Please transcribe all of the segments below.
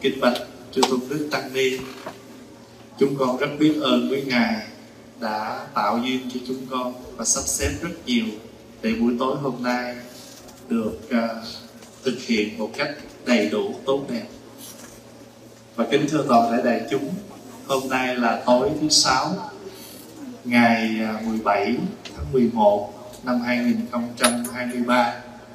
Kính bạch Chư Tôn Đức Tăng Ni, chúng con rất biết ơn với Ngài đã tạo duyên cho chúng con và sắp xếp rất nhiều để buổi tối hôm nay được thực hiện một cách đầy đủ tốt đẹp. Và kính thưa toàn thể đại chúng, hôm nay là tối thứ Sáu, ngày 17 tháng 11 năm 2023.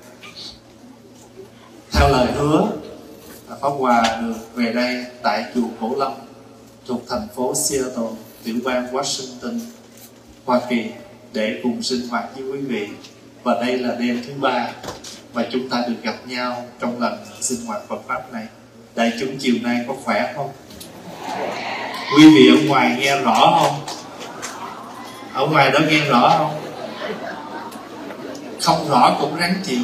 Theo lời hứa, Pháp Hòa được về đây tại chùa Cổ Lâm thuộc thành phố Seattle, tiểu bang Washington, Hoa Kỳ để cùng sinh hoạt với quý vị. Và đây là đêm thứ 3 và chúng ta được gặp nhau trong lần sinh hoạt Phật Pháp này. Đại chúng chiều nay có khỏe không? Quý vị ở ngoài nghe rõ không? Ở ngoài đó nghe rõ không? Không rõ cũng ráng chịu.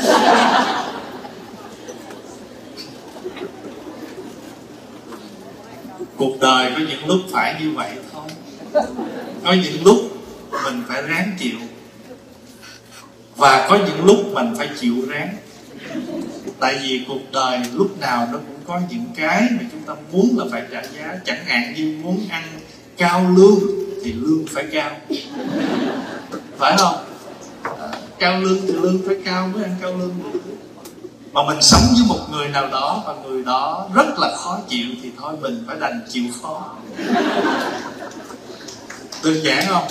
Cuộc đời có những lúc phải như vậy thôi. Có những lúc mình phải ráng chịu, và có những lúc mình phải chịu ráng. Tại vì cuộc đời lúc nào nó cũng có những cái mà chúng ta muốn là phải trả giá. Chẳng hạn như muốn ăn cao lương thì lương phải cao, phải không? Cao lương thì lương phải cao mới ăn cao lương được. Mà mình sống với một người nào đó và người đó rất là khó chịu thì thôi mình phải đành chịu khó. Đơn giản không?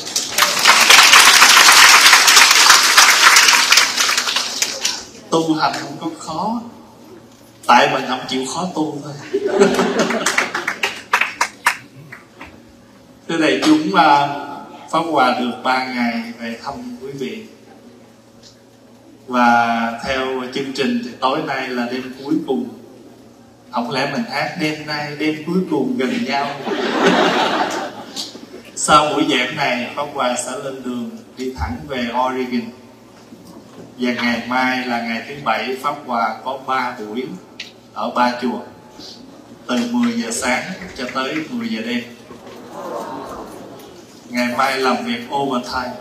Tu hành không có khó, tại mình không chịu khó tu thôi. Thế này chúng Pháp Hòa được 3 ngày về thăm quý vị. Và theo chương trình thì tối nay là đêm cuối cùng. Không lẽ mình hát đêm nay đêm cuối cùng gần nhau. Sau buổi giảng này, Pháp Hòa sẽ lên đường đi thẳng về Oregon. Và ngày mai là ngày thứ 7, Pháp Hòa có 3 buổi ở 3 chùa, từ 10 giờ sáng cho tới 10 giờ đêm. Ngày mai làm việc overtime.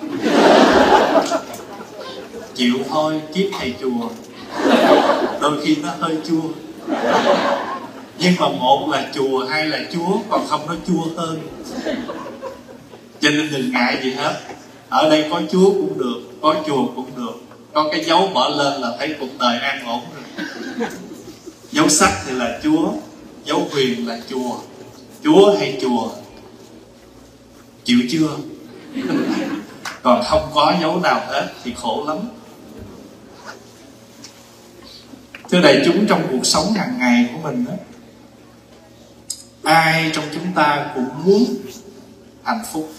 Chịu thôi, kiếp thầy chùa đôi khi nó hơi chua. Nhưng mà một là chùa, hai là Chúa, còn không nó chua hơn. Cho nên đừng ngại gì hết. Ở đây có Chúa cũng được, có chùa cũng được. Có cái dấu mở lên là thấy cuộc đời an ổn rồi. Dấu sắc thì là Chúa, dấu huyền là chùa. Chúa hay chùa, chịu chưa? Còn không có dấu nào hết thì khổ lắm. Thưa đại chúng, trong cuộc sống hàng ngày của mình đó, ai trong chúng ta cũng muốn hạnh phúc.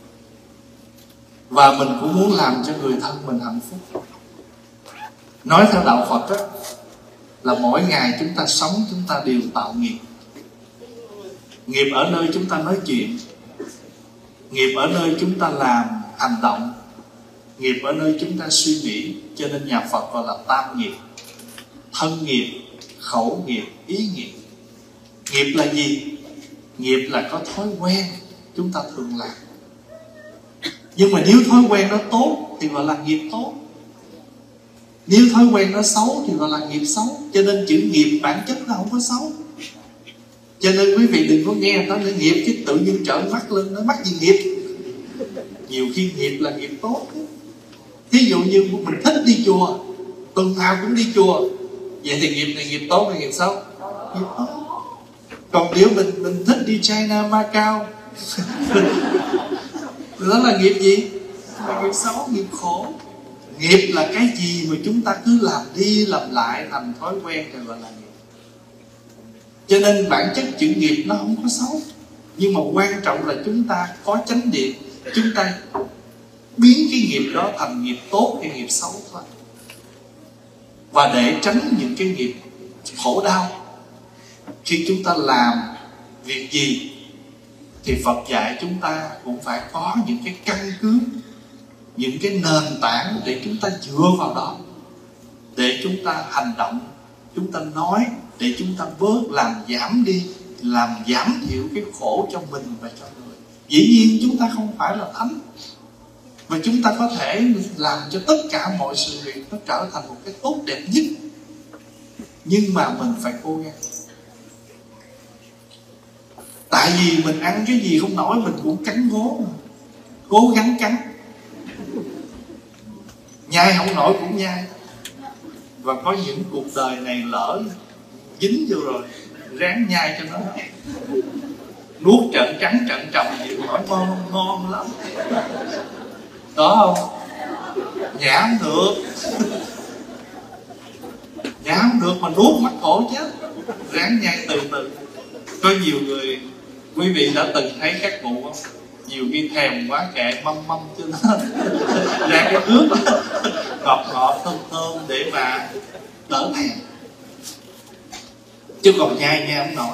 Và mình cũng muốn làm cho người thân mình hạnh phúc. Nói theo đạo Phật đó, là mỗi ngày chúng ta sống, chúng ta đều tạo nghiệp. Nghiệp ở nơi chúng ta nói chuyện, nghiệp ở nơi chúng ta làm, hành động, nghiệp ở nơi chúng ta suy nghĩ. Cho nên nhà Phật gọi là tam nghiệp: thân nghiệp, khẩu nghiệp, ý nghiệp. Nghiệp là gì? Nghiệp là có thói quen chúng ta thường làm. Nhưng mà nếu thói quen nó tốt thì gọi là nghiệp tốt, nếu thói quen nó xấu thì gọi là nghiệp xấu. Cho nên chữ nghiệp bản chất nó không có xấu. Cho nên quý vị đừng có nghe nói là nghiệp chứ tự nhiên trợn mắt lên, nó mắc gì nghiệp. Nhiều khi nghiệp là nghiệp tốt. Thí dụ như mình thích đi chùa, tuần nào cũng đi chùa, vậy thì nghiệp này nghiệp tốt hay nghiệp xấu? Nghiệp tốt. Còn nếu mình thích đi China, Macau đó là nghiệp gì? Là nghiệp xấu, nghiệp khổ. Nghiệp là cái gì mà chúng ta cứ làm đi làm lại thành thói quen thì gọi là nghiệp. Cho nên bản chất chữ nghiệp nó không có xấu, nhưng mà quan trọng là chúng ta có chánh niệm, chúng ta biến cái nghiệp đó thành nghiệp tốt hay nghiệp xấu thôi. Và để tránh những cái nghiệp khổ đau khi chúng ta làm việc gì thì Phật dạy chúng ta cũng phải có những cái căn cứ, những cái nền tảng để chúng ta dựa vào đó, để chúng ta hành động, chúng ta nói, để chúng ta bớt làm giảm đi, làm giảm thiểu cái khổ cho mình và cho người. Dĩ nhiên chúng ta không phải là thánh, và chúng ta có thể làm cho tất cả mọi sự việc nó trở thành một cái tốt đẹp nhất. Nhưng mà mình phải cố gắng. Tại vì mình ăn cái gì không nổi mình cũng cắn ngố mà. Cố gắng cắn, nhai không nổi cũng nhai. Và có những cuộc đời này lỡ dính vô rồi, ráng nhai cho nó nuốt trận trắng trận trồng gì hỏi ngon lắm. Đó không? Nhả không được. Nhả không được mà nuốt mắc khổ chết. Ráng nhai từ từ. Có nhiều người, quý vị đã từng thấy các cụ không? Nhiều khi thèm quá kệ mâm cho nó ra cái nước ngọt ngọt thơm thơm để mà đỡ thèm. Chứ còn nhai không nổi.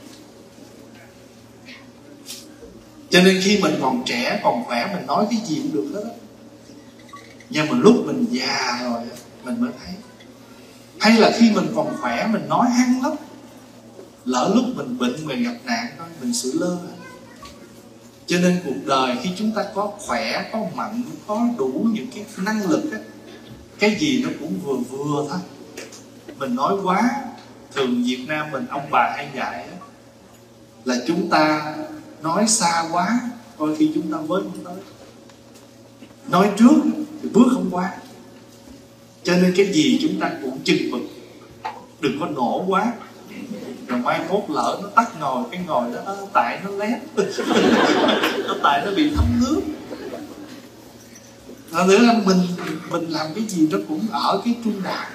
Cho nên khi mình còn trẻ, còn khỏe, mình nói cái gì cũng được hết á. Nhưng mà lúc mình già rồi mình mới thấy. Hay là khi mình còn khỏe mình nói hăng lắm, lỡ lúc mình bệnh, mình gặp nạn thôi, mình xử lơ. Cho nên cuộc đời khi chúng ta có khỏe, có mạnh, có đủ những cái năng lực á, cái gì nó cũng vừa vừa thôi. Mình nói quá, thường Việt Nam mình ông bà hay dạy á, là chúng ta nói xa quá, đôi khi chúng ta với không tới. Nói trước thì bước không qua. Cho nên cái gì chúng ta cũng chừng mực, đừng có nổ quá. Rồi mai mốt lỡ nó tắt ngồi, cái ngồi đó tại nó lép nó tại nó bị thấm nước. Thật nữa là mình làm cái gì nó cũng ở cái trung đạo.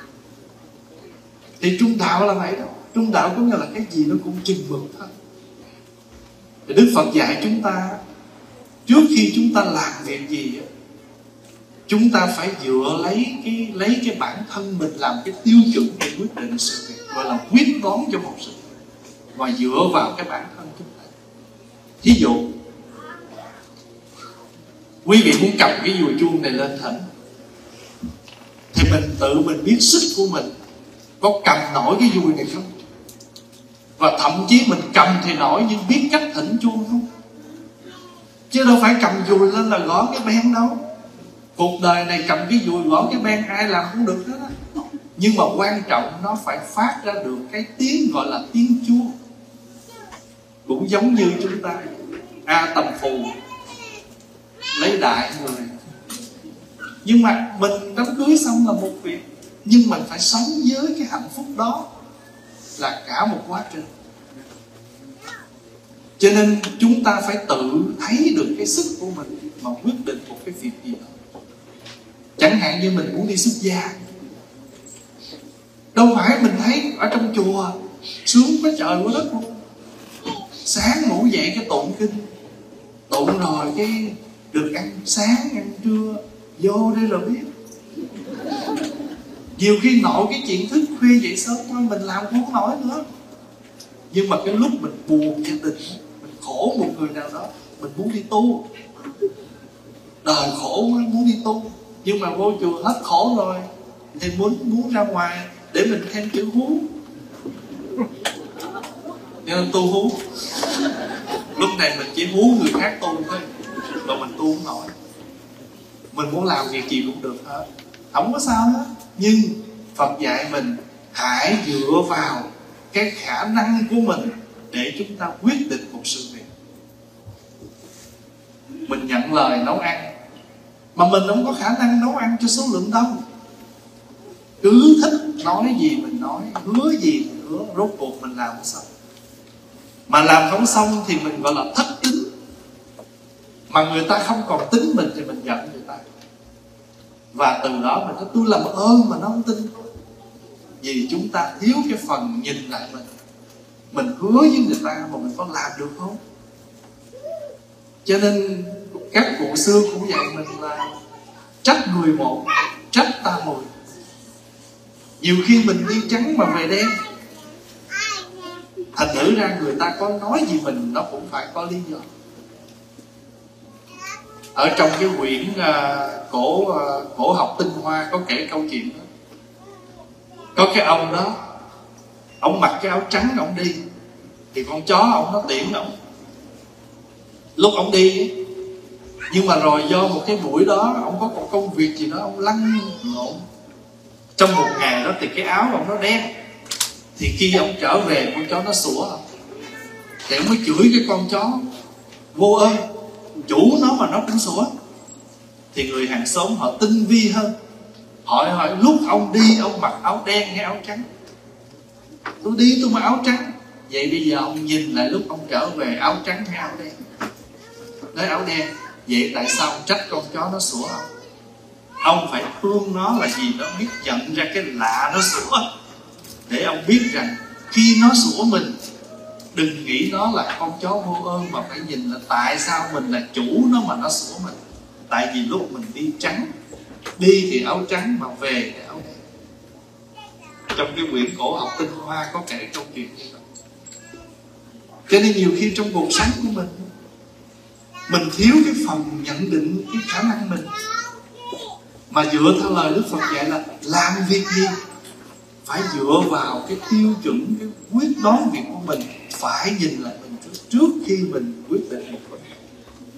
Thì trung đạo là vậy đó. Trung đạo có nghĩa là cái gì nó cũng chừng mực thôi. Thì Đức Phật dạy chúng ta, trước khi chúng ta làm việc gì, chúng ta phải dựa lấy cái bản thân mình làm cái tiêu chuẩn để quyết định sự việc, gọi là quyết đoán cho một sự việc, và dựa vào cái bản thân chúng ta. Thí dụ, quý vị muốn cầm cái dùi chuông này lên thỉnh, thì mình tự mình biết sức của mình có cầm nổi cái dùi này không, và thậm chí mình cầm thì nổi nhưng biết cách thỉnh chuông không. Chứ đâu phải cầm dùi lên là gõ cái ben đâu. Cuộc đời này cầm cái dùi gõ cái ben ai làm cũng được hết á. Nhưng mà quan trọng nó phải phát ra được cái tiếng gọi là tiếng chuông. Cũng giống như chúng ta A Tầm Phù lấy đại người. Nhưng mà mình đám cưới xong là một việc, nhưng mình phải sống với cái hạnh phúc đó là cả một quá trình. Cho nên chúng ta phải tự thấy được cái sức của mình mà quyết định một cái việc gì đó. Chẳng hạn như mình muốn đi xuất gia, đâu phải mình thấy ở trong chùa sướng quá trời quá đất luôn. Sáng ngủ dậy cái tụng kinh, tụng rồi cái được ăn sáng, ăn trưa, vô đây rồi biết. Nhiều khi nội cái chuyện thức khuya dậy sớm thôi mình làm không nổi nữa. Nhưng mà cái lúc mình buồn gia đình, mình khổ một người nào đó, mình muốn đi tu, đời khổ quá muốn đi tu, nhưng mà vô chùa hết khổ rồi thì muốn ra ngoài để mình thêm chữ hú, nên tu hú. Lúc này mình chỉ hú người khác tu thôi, mà mình tu không nổi. Mình muốn làm việc gì cũng được hết, không có sao hết. Nhưng Phật dạy mình hãy dựa vào cái khả năng của mình để chúng ta quyết định một sự việc. Mình nhận lời nấu ăn mà mình không có khả năng nấu ăn cho số lượng đông, cứ thích nói gì mình nói, hứa gì mình hứa, rốt cuộc mình làm không xong. Mà làm không xong thì mình gọi là thất tín. Mà người ta không còn tín mình thì mình giận người ta. Và từ đó mình nói tôi làm ơn mà nó không tin. Vì chúng ta thiếu cái phần nhìn lại mình. Mình hứa với người ta mà mình có làm được không? Cho nên các cụ xưa cũng dạy mình là trách người một, trách ta mười. Nhiều khi mình đi trắng mà về đen, thành thử ra người ta có nói gì mình nó cũng phải có lý do. Ở trong cái quyển cổ học tinh hoa có kể câu chuyện đó. Có cái ông đó, ông mặc cái áo trắng ông đi, thì con chó ông nó tiễn ông lúc ông đi. Nhưng mà rồi do một cái buổi đó ông có một công việc gì đó, ông lăn lộn trong một ngày đó, thì cái áo ông nó đen. Thì khi ông trở về con chó nó sủa, thì ông mới chửi cái con chó vô ơn, chủ nó mà nó cũng sủa. Thì người hàng xóm họ tinh vi hơn, hỏi lúc ông đi ông mặc áo đen hay áo trắng? Tôi đi tôi mặc áo trắng. Vậy bây giờ ông nhìn lại lúc ông trở về, áo trắng hay áo đen? Lấy áo đen. Vậy tại sao ông trách con chó nó sủa ông? Ông phải thương nó là gì đó, biết nhận ra cái lạ nó sủa, để ông biết rằng khi nó sủa mình, đừng nghĩ nó là con chó vô ơn, mà phải nhìn là tại sao mình là chủ nó mà nó sủa mình. Tại vì lúc mình đi trắng, đi thì áo trắng mà về thì áo đen. Trong cái quyển cổ học tinh hoa có kể câu chuyện như vậy. Cho nên nhiều khi trong cuộc sống của mình thiếu cái phần nhận định cái khả năng mình, mà dựa theo lời Đức Phật dạy là làm việc gì phải dựa vào cái tiêu chuẩn, cái quyết đoán việc của mình, phải nhìn lại mình trước khi mình quyết định một vấn đề.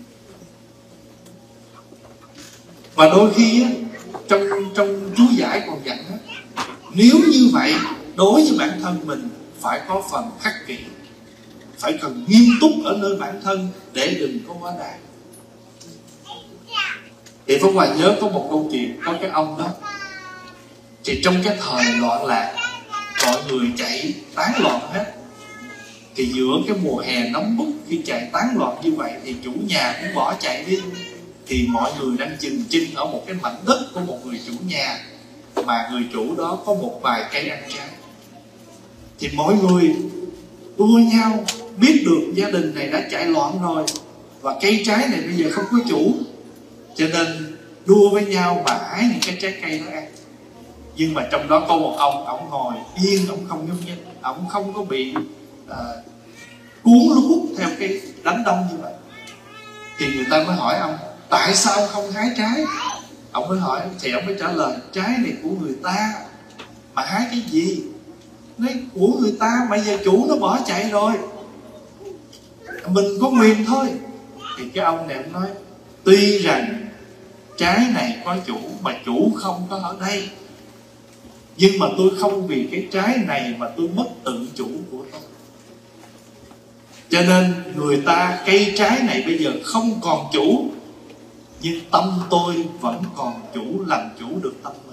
Và đôi khi á, trong chú giải còn dặn á, nếu như vậy đối với bản thân mình phải có phần khắc kỷ, phải cần nghiêm túc ở nơi bản thân để đừng có quá đáng. Thì Pháp Hòa nhớ có một câu chuyện, có cái ông đó, thì trong cái thời loạn lạc, mọi người chạy tán loạn hết. Thì giữa cái mùa hè nóng bức, khi chạy tán loạn như vậy thì chủ nhà cũng bỏ chạy đi. Thì mọi người đang chừng chân ở một cái mảnh đất của một người chủ nhà, mà người chủ đó có một vài cây ăn trái. Thì mọi người đua nhau, biết được gia đình này đã chạy loạn rồi, và cây trái này bây giờ không có chủ, cho nên đua với nhau mà hái những cái trái cây đó ăn. Nhưng mà trong đó có một ông ngồi yên, ông không nhúc nhích, ông không có bị cuốn hút theo cái đám đông như vậy. Thì người ta mới hỏi ông, tại sao không hái trái? Ông mới hỏi, thì ông mới trả lời, trái này của người ta, mà hái cái gì? Nói của người ta mà giờ chủ nó bỏ chạy rồi, mình có quyền thôi. Thì cái ông này ông nói, tuy rằng trái này có chủ mà chủ không có ở đây, nhưng mà tôi không vì cái trái này mà tôi mất tự chủ của tôi. Cho nên người ta, cây trái này bây giờ không còn chủ, nhưng tâm tôi vẫn còn chủ, làm chủ được tâm mình.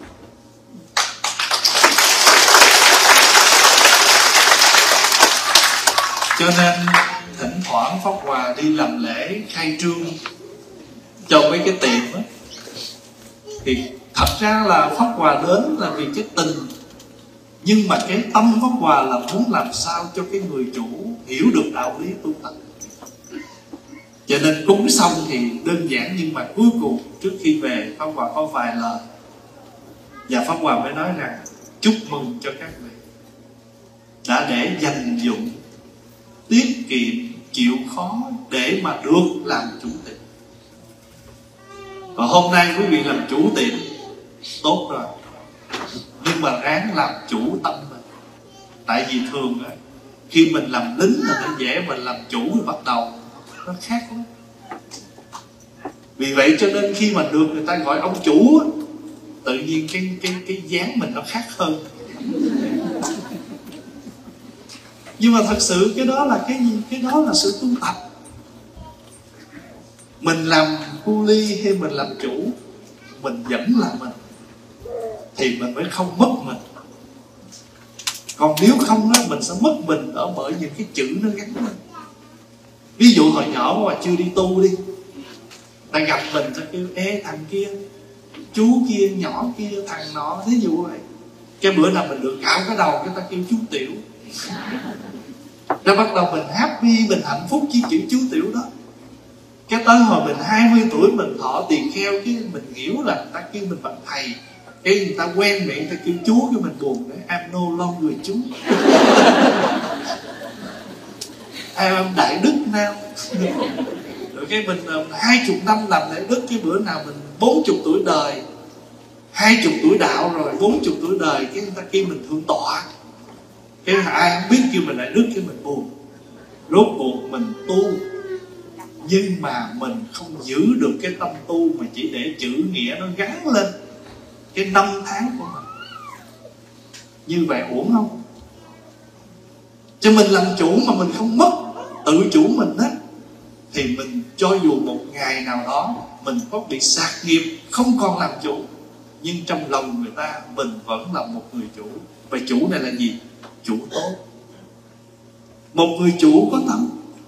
Cho nên thỉnh thoảng Pháp Hòa đi làm lễ khai trương cho mấy cái tiệm đó, thì thật ra là Pháp Hòa đến là vì cái tình, nhưng mà cái tâm Pháp Hòa là muốn làm sao cho cái người chủ hiểu được đạo lý tu tập. Cho nên cúng xong thì đơn giản, nhưng mà cuối cùng trước khi về Pháp Hòa có vài lời, và Pháp Hòa mới nói rằng chúc mừng cho các vị đã để dành dụng, tiết kiệm, chịu khó để mà được làm chủ tiệm. Và hôm nay quý vị làm chủ tiệm tốt rồi, nhưng mà ráng làm chủ tâm mình. Tại vì thường á, khi mình làm lính là nó dễ, mình làm chủ thì bắt đầu nó khác lắm. Vì vậy cho nên khi mà được người ta gọi ông chủ á, tự nhiên cái dáng mình nó khác hơn. Nhưng mà thật sự cái đó là cái gì? Cái đó là sự tu tập. Mình làm cu ly hay mình làm chủ, mình vẫn là mình, thì mình mới không mất mình. Còn nếu không á, mình sẽ mất mình ở bởi những cái chữ nó gắn lên. Ví dụ hồi nhỏ mà chưa đi tu đi, ta gặp mình ta kêu ê thằng kia, chú kia, nhỏ kia, thằng nọ, thí dụ vậy. Cái bữa nào mình được cạo cái đầu, cái ta kêu chú Tiểu. Rồi bắt đầu mình happy, mình hạnh phúc với chữ chú Tiểu đó. Cái tới hồi mình 20 tuổi mình thọ tiền kheo, cái mình hiểu là người ta kêu mình bằng thầy, cái người ta quen miệng ta kêu chú, cái mình buồn đấy, I'm no longer chú. I'm đại đức now. Rồi cái mình 20 năm làm đại đức, cái bữa nào mình 40 tuổi đời, 20 tuổi đạo rồi 40 tuổi đời, cái người ta kêu mình thượng tọa. Cái ai không biết kêu mình đại đức, cái mình buồn. Rốt cuộc mình tu, nhưng mà mình không giữ được cái tâm tu, mà chỉ để chữ nghĩa nó gắn lên cái năm tháng của mình. Như vậy uổng không? Cho mình làm chủ mà mình không mất tự chủ mình á, thì mình cho dù một ngày nào đó mình có bị sạc nghiệp, không còn làm chủ, nhưng trong lòng người ta mình vẫn là một người chủ. Và chủ này là gì? Chủ tốt, một người chủ có tâm.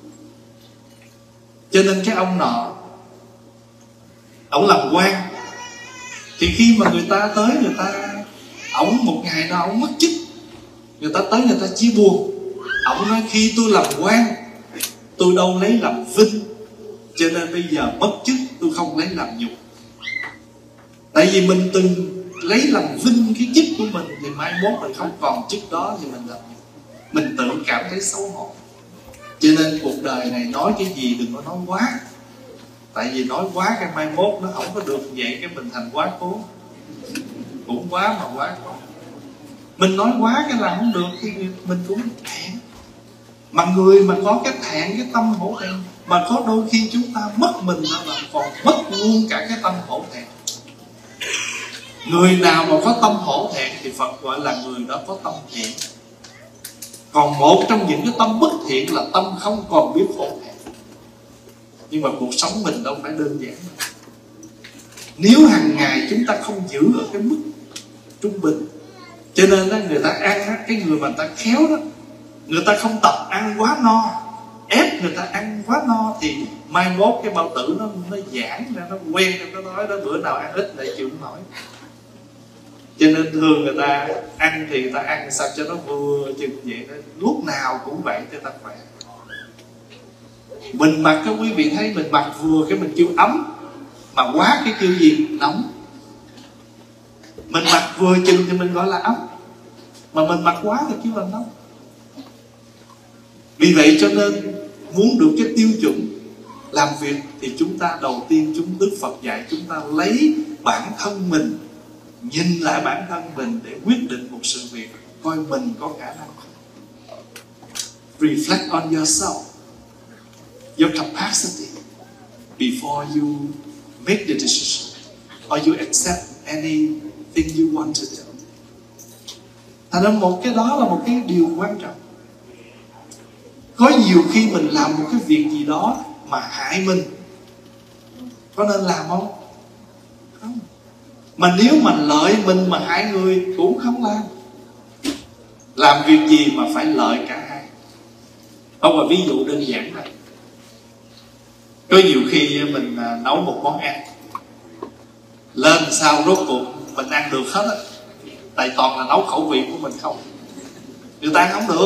Cho nên cái ông nọ, ông làm quan, thì khi mà người ta tới, người ta, ổng một ngày nào ổng mất chức, người ta tới người ta chia buồn. Ổng nói khi tôi làm quan, tôi đâu lấy làm vinh, cho nên bây giờ mất chức tôi không lấy làm nhục. Tại vì mình từng lấy làm vinh cái chức của mình, thì mai mốt mình không còn chức đó thì mình làm nhục, mình tự cảm thấy xấu hổ. Cho nên cuộc đời này nói cái gì đừng có nói quá. Tại vì nói quá cái mai mốt nó không có được vậy, cái mình thành quá cố. Cũng quá mà quá cố. Mình nói quá cái làm không được thì mình cũng thẹn. Mà người mà có cái thẹn, cái tâm hổ thẹn, mà có đôi khi chúng ta mất mình là còn mất luôn cả cái tâm hổ thẹn. Người nào mà có tâm hổ thẹn thì Phật gọi là người đó có tâm thiện. Còn một trong những cái tâm bất thiện là tâm không còn biết hổ thẹn. Nhưng mà cuộc sống mình đâu phải đơn giản đâu. Nếu hàng ngày chúng ta không giữ ở cái mức trung bình, cho nên đó, người ta ăn đó, cái người mà người ta khéo đó, người ta không tập ăn quá no, ép người ta ăn quá no, thì mai mốt cái bao tử nó giãn ra, nó quen, nó nói đó bữa nào ăn ít lại chịu không nổi. Cho nên thường người ta ăn thì người ta ăn sao cho nó vừa chừng vậy đó, lúc nào cũng vậy cho ta khỏe. Mình mặc, các quý vị thấy mình mặc vừa cái mình kêu ấm, mà quá cái kêu gì? Nóng. Mình mặc vừa chừng thì mình gọi là ấm, mà mình mặc quá thì kêu là nóng. Vì vậy cho nên muốn được cái tiêu chuẩn làm việc thì chúng ta đầu tiên, Đức Phật dạy chúng ta lấy bản thân mình, nhìn lại bản thân mình để quyết định một sự việc, coi mình có khả năng không. Reflect on yourself, your capacity before you make the decision or you accept anything you want to do. Thành ra một cái đó là một cái điều quan trọng. Có nhiều khi mình làm một cái việc gì đó mà hại mình, có nên làm không? Không. Mà nếu mà lợi mình mà hại người cũng không làm. Làm việc gì mà phải lợi cả hai. Không, mà ví dụ đơn giản này, có nhiều khi mình nấu một món ăn lên sao rốt cuộc mình ăn được hết á, tại toàn là nấu khẩu vị của mình không, người ta ăn không được.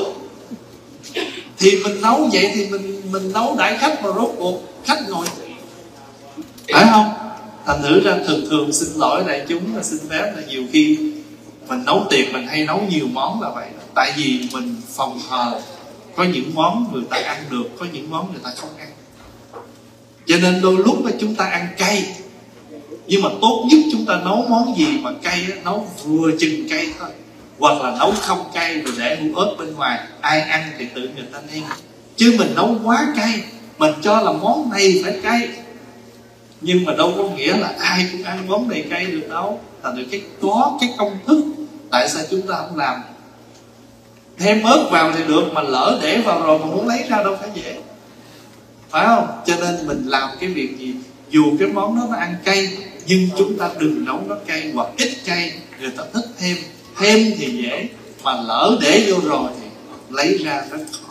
Thì mình nấu vậy thì mình nấu đãi khách mà rốt cuộc khách ngồi, phải không? Thành thử ra thường xin lỗi đại chúng, là xin phép là nhiều khi mình nấu tiệc mình hay nấu nhiều món là vậy. Tại vì mình phòng hờ, có những món người ta ăn được, có những món người ta không ăn. Cho nên đôi lúc chúng ta ăn cay, nhưng mà tốt nhất chúng ta nấu món gì mà cay, nấu vừa chừng cay thôi, hoặc là nấu không cay rồi để hũ ớt bên ngoài, ai ăn thì tự người ta nêm. Chứ mình nấu quá cay, mình cho là món này phải cay, nhưng mà đâu có nghĩa là ai cũng ăn món này cay được đâu. Thành được có cái công thức. Tại sao chúng ta không làm? Thêm ớt vào thì được, mà lỡ để vào rồi mà muốn lấy ra đâu phải dễ, phải không? Cho nên mình làm cái việc gì, dù cái món đó nó ăn cay, nhưng chúng ta đừng nấu nó cay, hoặc ít cay. Người ta thích thêm thì dễ, mà lỡ để vô rồi thì lấy ra rất khó.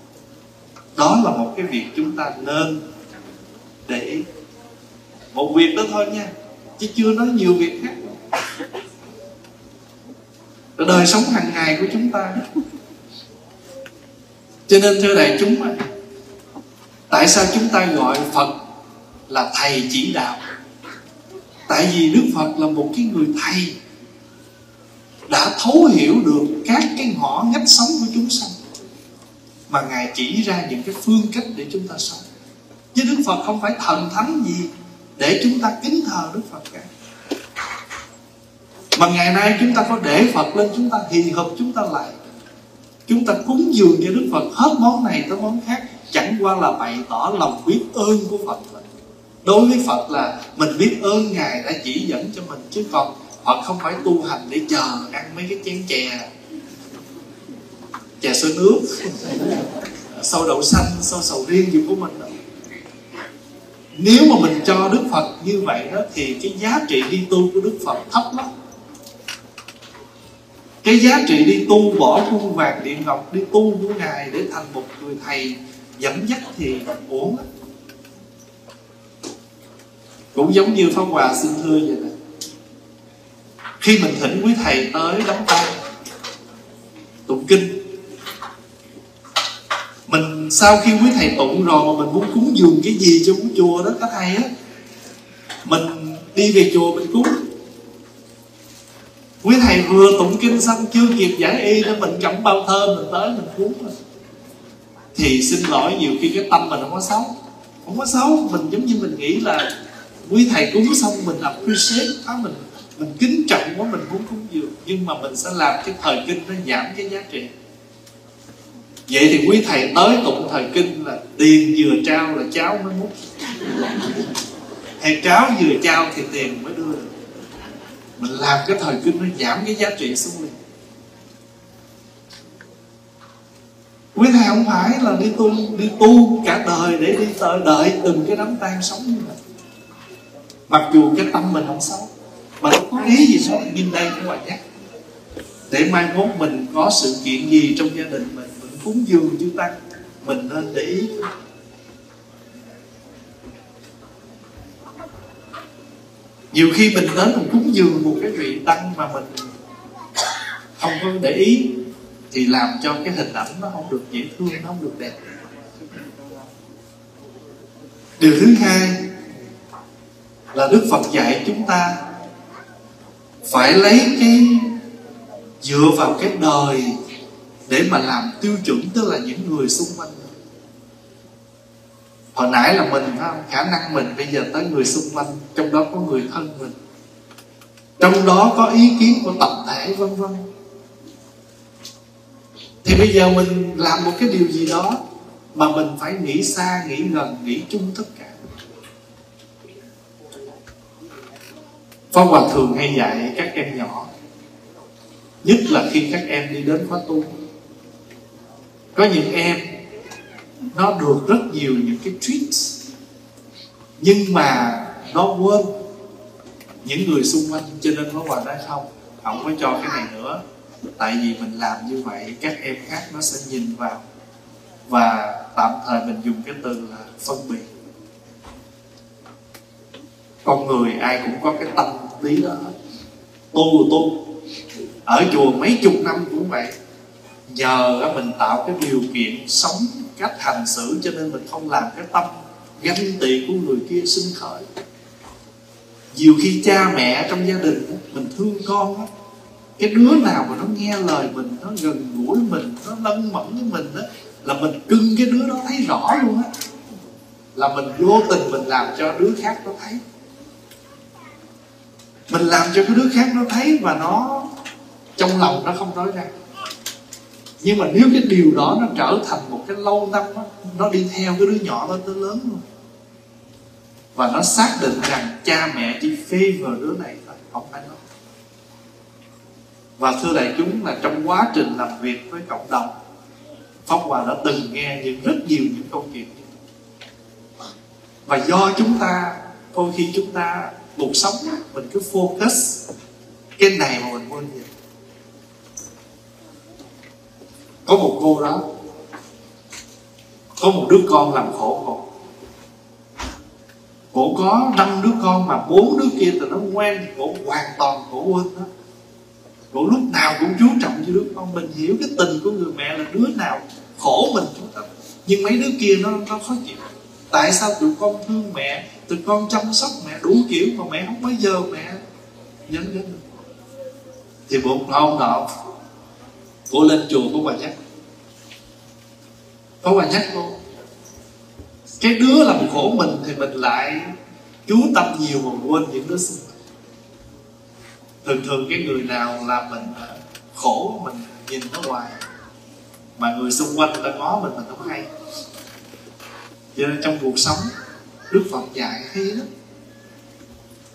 Đó là một cái việc chúng ta nên để ý. Một việc đó thôi nha, chứ chưa nói nhiều việc khác. Đời sống hàng ngày của chúng ta. Cho nên thưa đại chúng, tại sao chúng ta gọi Phật là thầy chỉ đạo? Tại vì Đức Phật là một cái người thầy đã thấu hiểu được các cái ngõ ngách sống của chúng sanh, mà Ngài chỉ ra những cái phương cách để chúng ta sống. Chứ Đức Phật không phải thần thánh gì để chúng ta kính thờ Đức Phật cả. Mà ngày nay chúng ta có để Phật lên, chúng ta hì hục chúng ta lại, chúng ta cúng dường cho Đức Phật hết món này tới món khác, chẳng qua là bày tỏ lòng biết ơn của Phật. Đối với Phật là mình biết ơn Ngài đã chỉ dẫn cho mình, chứ còn Phật không phải tu hành để chờ ăn mấy cái chén chè. trà sữa nước, xôi đậu xanh, xôi sầu riêng gì của mình đó. Nếu mà mình cho Đức Phật như vậy đó thì cái giá trị đi tu của Đức Phật thấp lắm. Cái giá trị đi tu bỏ khuôn vàng điện ngọc đi tu của Ngài để thành một người thầy dẫn dắt thì uổng lắm. Cũng giống như Pháp Hòa xin thưa vậy nè, khi mình thỉnh quý thầy tới đám tang tụng kinh, mình sau khi quý thầy tụng rồi mà mình muốn cúng dường cái gì cho của chùa đó các thầy á, mình đi về chùa mình cúng. Quý thầy vừa tụng kinh xong chưa kịp giải y đó mình cầm bao thơm mình tới mình cúng rồi. Thì xin lỗi, nhiều khi cái tâm mình không có xấu. Không có xấu, mình giống như mình nghĩ là quý thầy cúng xong mình appreciate đó, mình kính trọng quá mình muốn cúng dường, nhưng mà mình sẽ làm cái thời kinh nó giảm cái giá trị. Vậy thì quý thầy tới tụng thời kinh là tiền vừa trao là cháu mới múc, hay cháu vừa trao thì tiền mới đưa được. Mình làm cái thời kinh nó giảm cái giá trị xuống liền. Quý thầy không phải là đi tu cả đời để đi đợi từng cái đám tang sống như vậy. Mặc dù cái tâm mình không xấu mà không có ý gì hết, nhưng đây cũng là nhắc để mai mốt mình có sự kiện gì trong gia đình mình cúng dường chư tăng, mình nên để ý. Nhiều khi mình đến mình cúng dường một cái vị tăng mà mình không có để ý thì làm cho cái hình ảnh nó không được dễ thương, nó không được đẹp. Điều thứ hai là Đức Phật dạy chúng ta phải lấy cái dựa vào cái đời để mà làm tiêu chuẩn, tức là những người xung quanh. Hồi nãy là mình phải không? Khả năng mình bây giờ tới người xung quanh, trong đó có người thân mình, trong đó có ý kiến của tập thể vân vân. Thì bây giờ mình làm một cái điều gì đó mà mình phải nghĩ xa, nghĩ gần, nghĩ chung tất cả. Pháp Hòa thường hay dạy các em nhỏ, nhất là khi các em đi đến khóa tu. Có những em nó được rất nhiều những cái treats, nhưng mà nó quên những người xung quanh. Cho nên Pháp Hòa nói không có cho cái này nữa. Tại vì mình làm như vậy các em khác nó sẽ nhìn vào, và tạm thời mình dùng cái từ là phân biệt. Con người ai cũng có cái tâm lý đó. Tu ở chùa mấy chục năm cũng vậy. Nhờ mình tạo cái điều kiện sống, cách hành xử, cho nên mình không làm cái tâm ganh tị của người kia sinh khởi. Nhiều khi cha mẹ trong gia đình mình thương con đó, cái đứa nào mà nó nghe lời mình, nó gần gũi mình, nó lân mẫn với mình đó, là mình cưng cái đứa đó thấy rõ luôn á. Là mình vô tình mình làm cho đứa khác nó thấy. Mình làm cho cái đứa khác nó thấy và nó trong lòng nó không nói ra. Nhưng mà nếu cái điều đó nó trở thành một cái lâu năm đó, nó đi theo cái đứa nhỏ đó tới lớn luôn. Và nó xác định rằng cha mẹ chỉ favor đứa này thôi, không phải nó. Và thưa đại chúng, là trong quá trình làm việc với cộng đồng, Pháp Hòa đã từng nghe rất nhiều những câu chuyện. Và do chúng ta, đôi khi chúng ta cuộc sống mình cứ focus cái này mà mình quên gì. Có một cô đó, có một đứa con làm khổ cô. Cô có 5 đứa con mà 4 đứa kia thì nó ngoan, cô hoàn toàn cô quên đó. Cô lúc nào cũng chú trọng cho đứa con. Mình hiểu cái tình của người mẹ là đứa nào khổ mình chú tâm, nhưng mấy đứa kia nó khó chịu. Tại sao tụi con thương mẹ, tụi con chăm sóc mẹ đủ kiểu mà mẹ không bao giờ mẹ nhấn đến được. Thì một hôm nọ cô lên chùa của bà nhắc, có bà nhắc cô, cái đứa làm khổ mình thì mình lại chú tâm nhiều mà quên những đứa xung quanh. Thường cái người nào làm mình khổ mình nhìn nó hoài, mà người xung quanh người ta ngó mình không hay. Cho nên trong cuộc sống Đức Phật dạy hay lắm.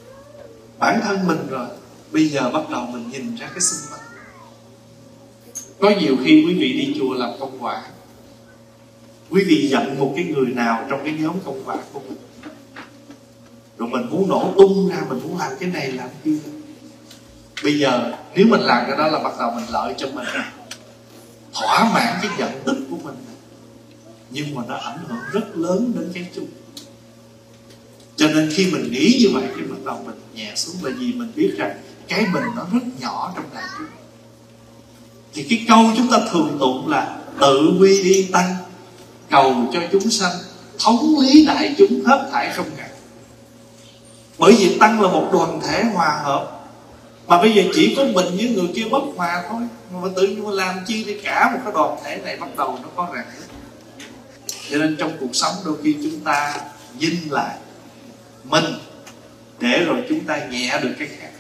Bản thân mình rồi, bây giờ bắt đầu mình nhìn ra cái xung quanh. Có nhiều khi quý vị đi chùa làm công quả, quý vị giận một cái người nào trong cái nhóm công quả của mình, rồi mình muốn nổ tung ra, mình muốn làm cái này làm cái kia. Bây giờ nếu mình làm cái đó là bắt đầu mình lợi cho mình, thỏa mãn cái giận tức của mình, nhưng mà nó ảnh hưởng rất lớn đến cái chung. Cho nên khi mình nghĩ như vậy, cái bắt đầu mình nhẹ xuống, là vì mình biết rằng cái mình nó rất nhỏ trong đại chúng. Thì cái câu chúng ta thường tụng là tự quy y tăng, cầu cho chúng sanh thống lý đại chúng hết thảy không ngại. Bởi vì tăng là một đoàn thể hòa hợp, mà bây giờ chỉ có mình với người kia bất hòa thôi, mà tự nhiên làm chi thì cả một cái đoàn thể này bắt đầu nó có ràng hết. Cho nên trong cuộc sống đôi khi chúng ta dinh lại mình để rồi chúng ta nhẹ được cái khác.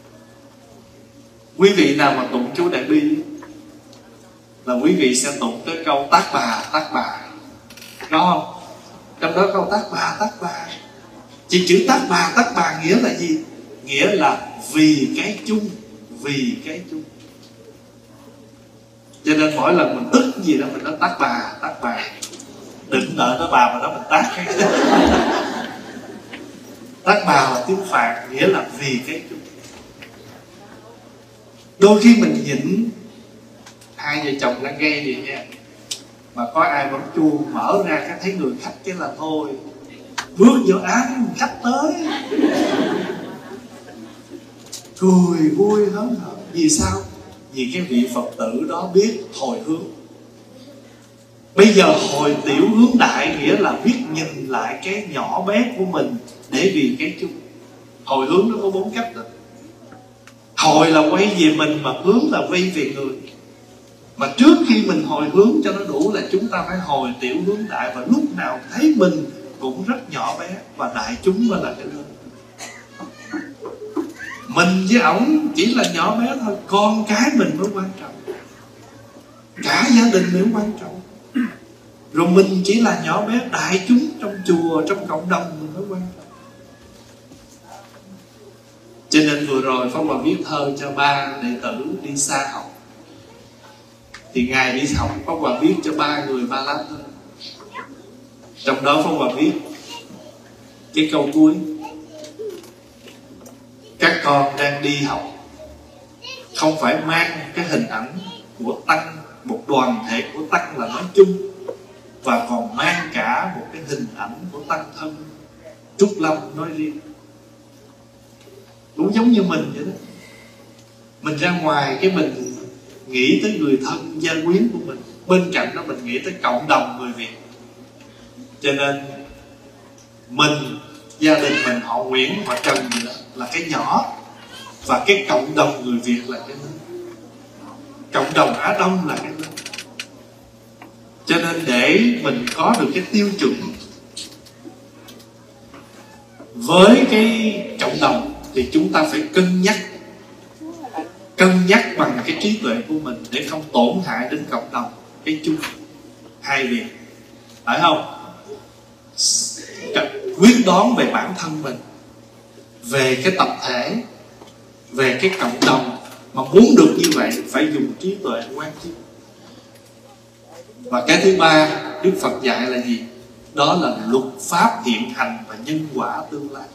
Quý vị nào mà tụng chú Đại Bi là quý vị sẽ tụng tới câu tác bà, có không? Trong đó câu tác bà, chỉ chữ tác bà nghĩa là gì? Nghĩa là vì cái chung, vì cái chung. Cho nên mỗi lần mình tức gì đó mình nói tác bà, đừng đợi nó bà mà nó mình tác. Tác bà là tiếng Phạn, nghĩa là vì cái chung. Đôi khi mình nhịn, hai vợ chồng đang gây gì nha, mà có ai bấm chuông mở ra cái thấy người khách cái là thôi, bước vô án khách tới, cười vui hớn hở. Vì sao? Vì cái vị Phật tử đó biết hồi hướng. Bây giờ hồi tiểu hướng đại nghĩa là biết nhìn lại cái nhỏ bé của mình để vì cái chung. Hồi hướng nó có 4 cách rồi. Hồi là quay về mình, mà hướng là quay về người. Mà trước khi mình hồi hướng cho nó đủ là chúng ta phải hồi tiểu hướng đại, và lúc nào thấy mình cũng rất nhỏ bé, và đại chúng mới là cái lớn. Mình với ổng chỉ là nhỏ bé thôi, con cái mình mới quan trọng, cả gia đình mới quan trọng. Rồi mình chỉ là nhỏ bé, đại chúng trong chùa, trong cộng đồng mình mới quan trọng. Cho nên vừa rồi Pháp Hòa viết thơ cho 3 đệ tử đi xa học. Thì Ngài đi học, Pháp Hòa viết cho 3 người 3 lá thơ. Trong đó Pháp Hòa viết cái câu cuối: các con đang đi học không phải mang cái hình ảnh của tăng, một đoàn thể của tăng là nói chung, và còn mang cả một cái hình ảnh của tăng thân Trúc Lâm nói riêng. Cũng giống như mình vậy đó. Mình ra ngoài cái mình nghĩ tới người thân gia quyến của mình, bên cạnh đó mình nghĩ tới cộng đồng người Việt. Cho nên mình, gia đình mình, họ Nguyễn, họ Trần gì đó là cái nhỏ, và cái cộng đồng người Việt là cái lớn, cộng đồng Á Đông là cái lớn. Cho nên để mình có được cái tiêu chuẩn với cái cộng đồng thì chúng ta phải cân nhắc bằng cái trí tuệ của mình để không tổn hại đến cộng đồng, cái chung, hai việc, phải không? Quyết đoán về bản thân mình, về cái tập thể, về cái cộng đồng, mà muốn được như vậy phải dùng trí tuệ quan chiếu. Và cái thứ ba Đức Phật dạy là gì? Đó là luật pháp hiện hành và nhân quả tương lai.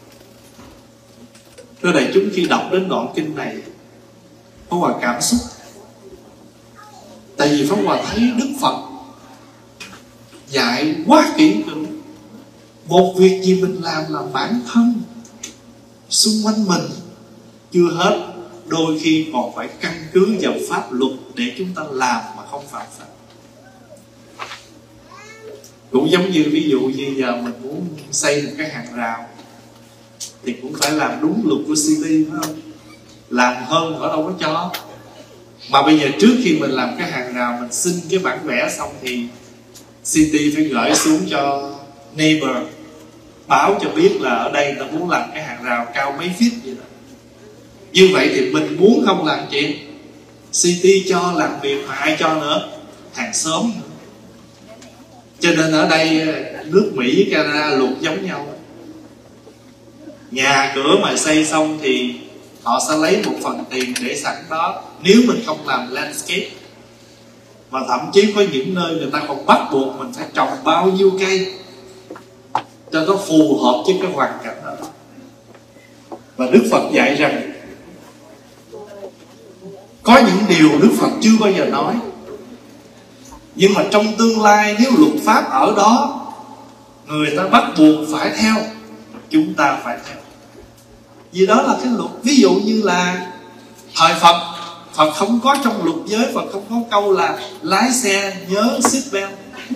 Thưa đại chúng, khi đọc đến đoạn kinh này, Pháp Hòa cảm xúc. Tại vì Pháp Hòa thấy Đức Phật dạy quá kỹ lưỡng. Một việc gì mình làm là bản thân, xung quanh mình chưa hết, đôi khi còn phải căn cứ vào pháp luật để chúng ta làm mà không phạm pháp. Cũng giống như ví dụ như giờ mình muốn xây một cái hàng rào thì cũng phải làm đúng luật của City, phải không? Làm hơn họ đâu có cho. Mà bây giờ trước khi mình làm cái hàng rào, mình xin cái bản vẽ xong thì City phải gửi xuống cho neighbor, báo cho biết là ở đây ta muốn làm cái hàng rào cao mấy feet vậy đó. Như vậy thì mình muốn không làm chuyện, City cho làm việc mà ai cho nữa? Hàng xóm nữa. Cho nên ở đây nước Mỹ với Canada luật giống nhau. Nhà cửa mà xây xong thì họ sẽ lấy một phần tiền để sẵn đó. Nếu mình không làm landscape Và thậm chí có những nơi người ta còn bắt buộc mình phải trồng bao nhiêu cây cho nó phù hợp với cái hoàn cảnh đó. Và Đức Phật dạy rằng có những điều Đức Phật chưa bao giờ nói, nhưng mà trong tương lai nếu luật pháp ở đó người ta bắt buộc phải theo, chúng ta phải theo. Vì đó là cái luật. Ví dụ như là thời Phật, Phật không có trong luật giới, Phật không có câu là lái xe nhớ seatbelt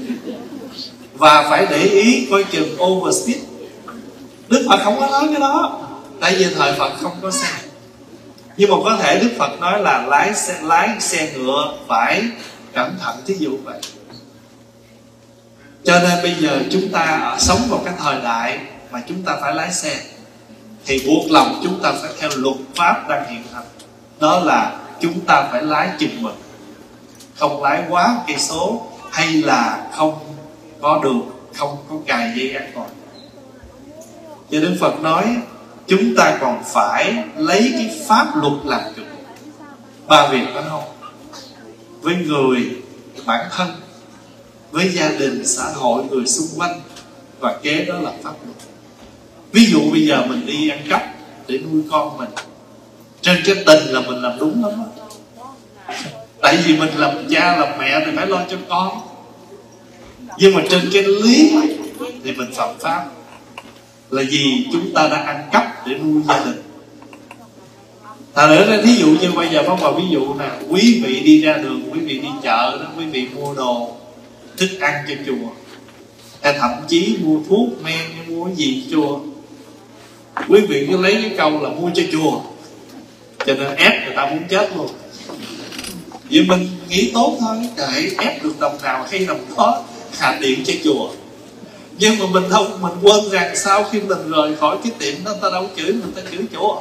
và phải để ý coi chừng overspeed. Đức Phật không có nói cái đó, tại vì thời Phật không có xe. Nhưng mà có thể Đức Phật nói là lái xe ngựa phải cẩn thận, thí dụ vậy. Cho nên bây giờ chúng ta sống vào cái thời đại mà chúng ta phải lái xe, thì buộc lòng chúng ta phải theo luật pháp đang hiện hành. Đó là chúng ta phải lái chừng mực, không lái quá cây số, hay là không có đường, không có cài dây an toàn. Cho Đức Phật nói chúng ta còn phải lấy cái pháp luật làm chủ. Ba việc đó không? Với người, bản thân, với gia đình, xã hội, người xung quanh, và kế đó là pháp luật. Ví dụ bây giờ mình đi ăn cắp để nuôi con mình, trên cái tình là mình làm đúng lắm đó. Tại vì mình làm cha làm mẹ thì phải lo cho con, nhưng mà trên cái lý thì mình phạm pháp. Là vì chúng ta đã ăn cắp để nuôi gia đình. Thật ra thí dụ như bây giờ Pháp Hòa ví dụ nè, quý vị đi ra đường, quý vị đi chợ đó, quý vị mua đồ thức ăn cho chùa, hay thậm chí mua thuốc men, mua cái gì cho chùa, quý vị cứ lấy cái câu là mua cho chùa, cho nên ép người ta muốn chết luôn. Vì mình nghĩ tốt thôi, kệ ép được đồng nào hay đồng đó, hạ điện cho chùa. Nhưng mà mình không, mình quên rằng sau khi mình rời khỏi cái tiệm đó, ta đâu chửi mình, ta chửi chùa.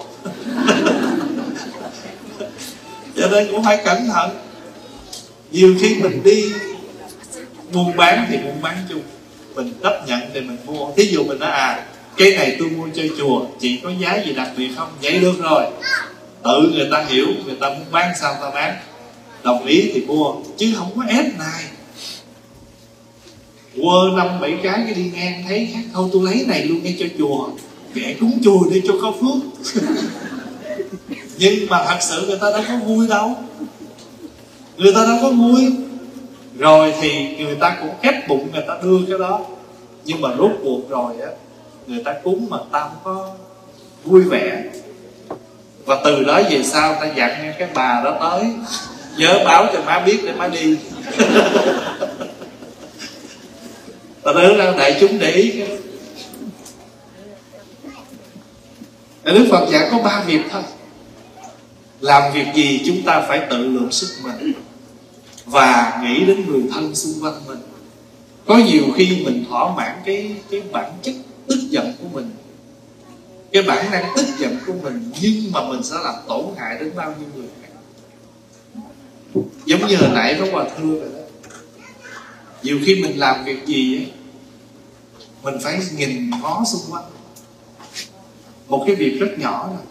Cho nên cũng phải cẩn thận. Nhiều khi mình đi buôn bán thì buôn bán chung, mình chấp nhận thì mình mua. Thí dụ mình nói cái này tôi mua cho chùa, chị có giá gì đặc biệt không? Vậy được rồi. Tự người ta hiểu, người ta muốn bán sao ta bán. Đồng ý thì mua, chứ không có ép này. Quơ 5-7 cái đi ngang thấy khác, thôi tôi lấy này luôn nghe cho chùa, kệ cúng chùa đi cho có phước. Nhưng mà thật sự người ta đâu có vui đâu, người ta đâu có vui. Rồi thì người ta cũng ép bụng người ta đưa cái đó, nhưng mà rốt cuộc rồi á, người ta cúng mà ta không có vui vẻ. Và từ đó về sau ta dặn cái bà đó tới, nhớ báo cho má biết để má đi. Ta đưa ra đại chúng để ý. Đức Phật dạy có 3 việc thôi. Làm việc gì chúng ta phải tự lượng sức mình và nghĩ đến người thân xung quanh mình. Có nhiều khi mình thỏa mãn cái bản chất tức giận của mình, cái bản năng tức giận của mình, nhưng mà mình sẽ làm tổn hại đến bao nhiêu người khác. Giống như hồi nãy có Hòa thưa rồi đó. Nhiều khi mình làm việc gì ấy, mình phải nhìn ngó xung quanh. Một cái việc rất nhỏ này,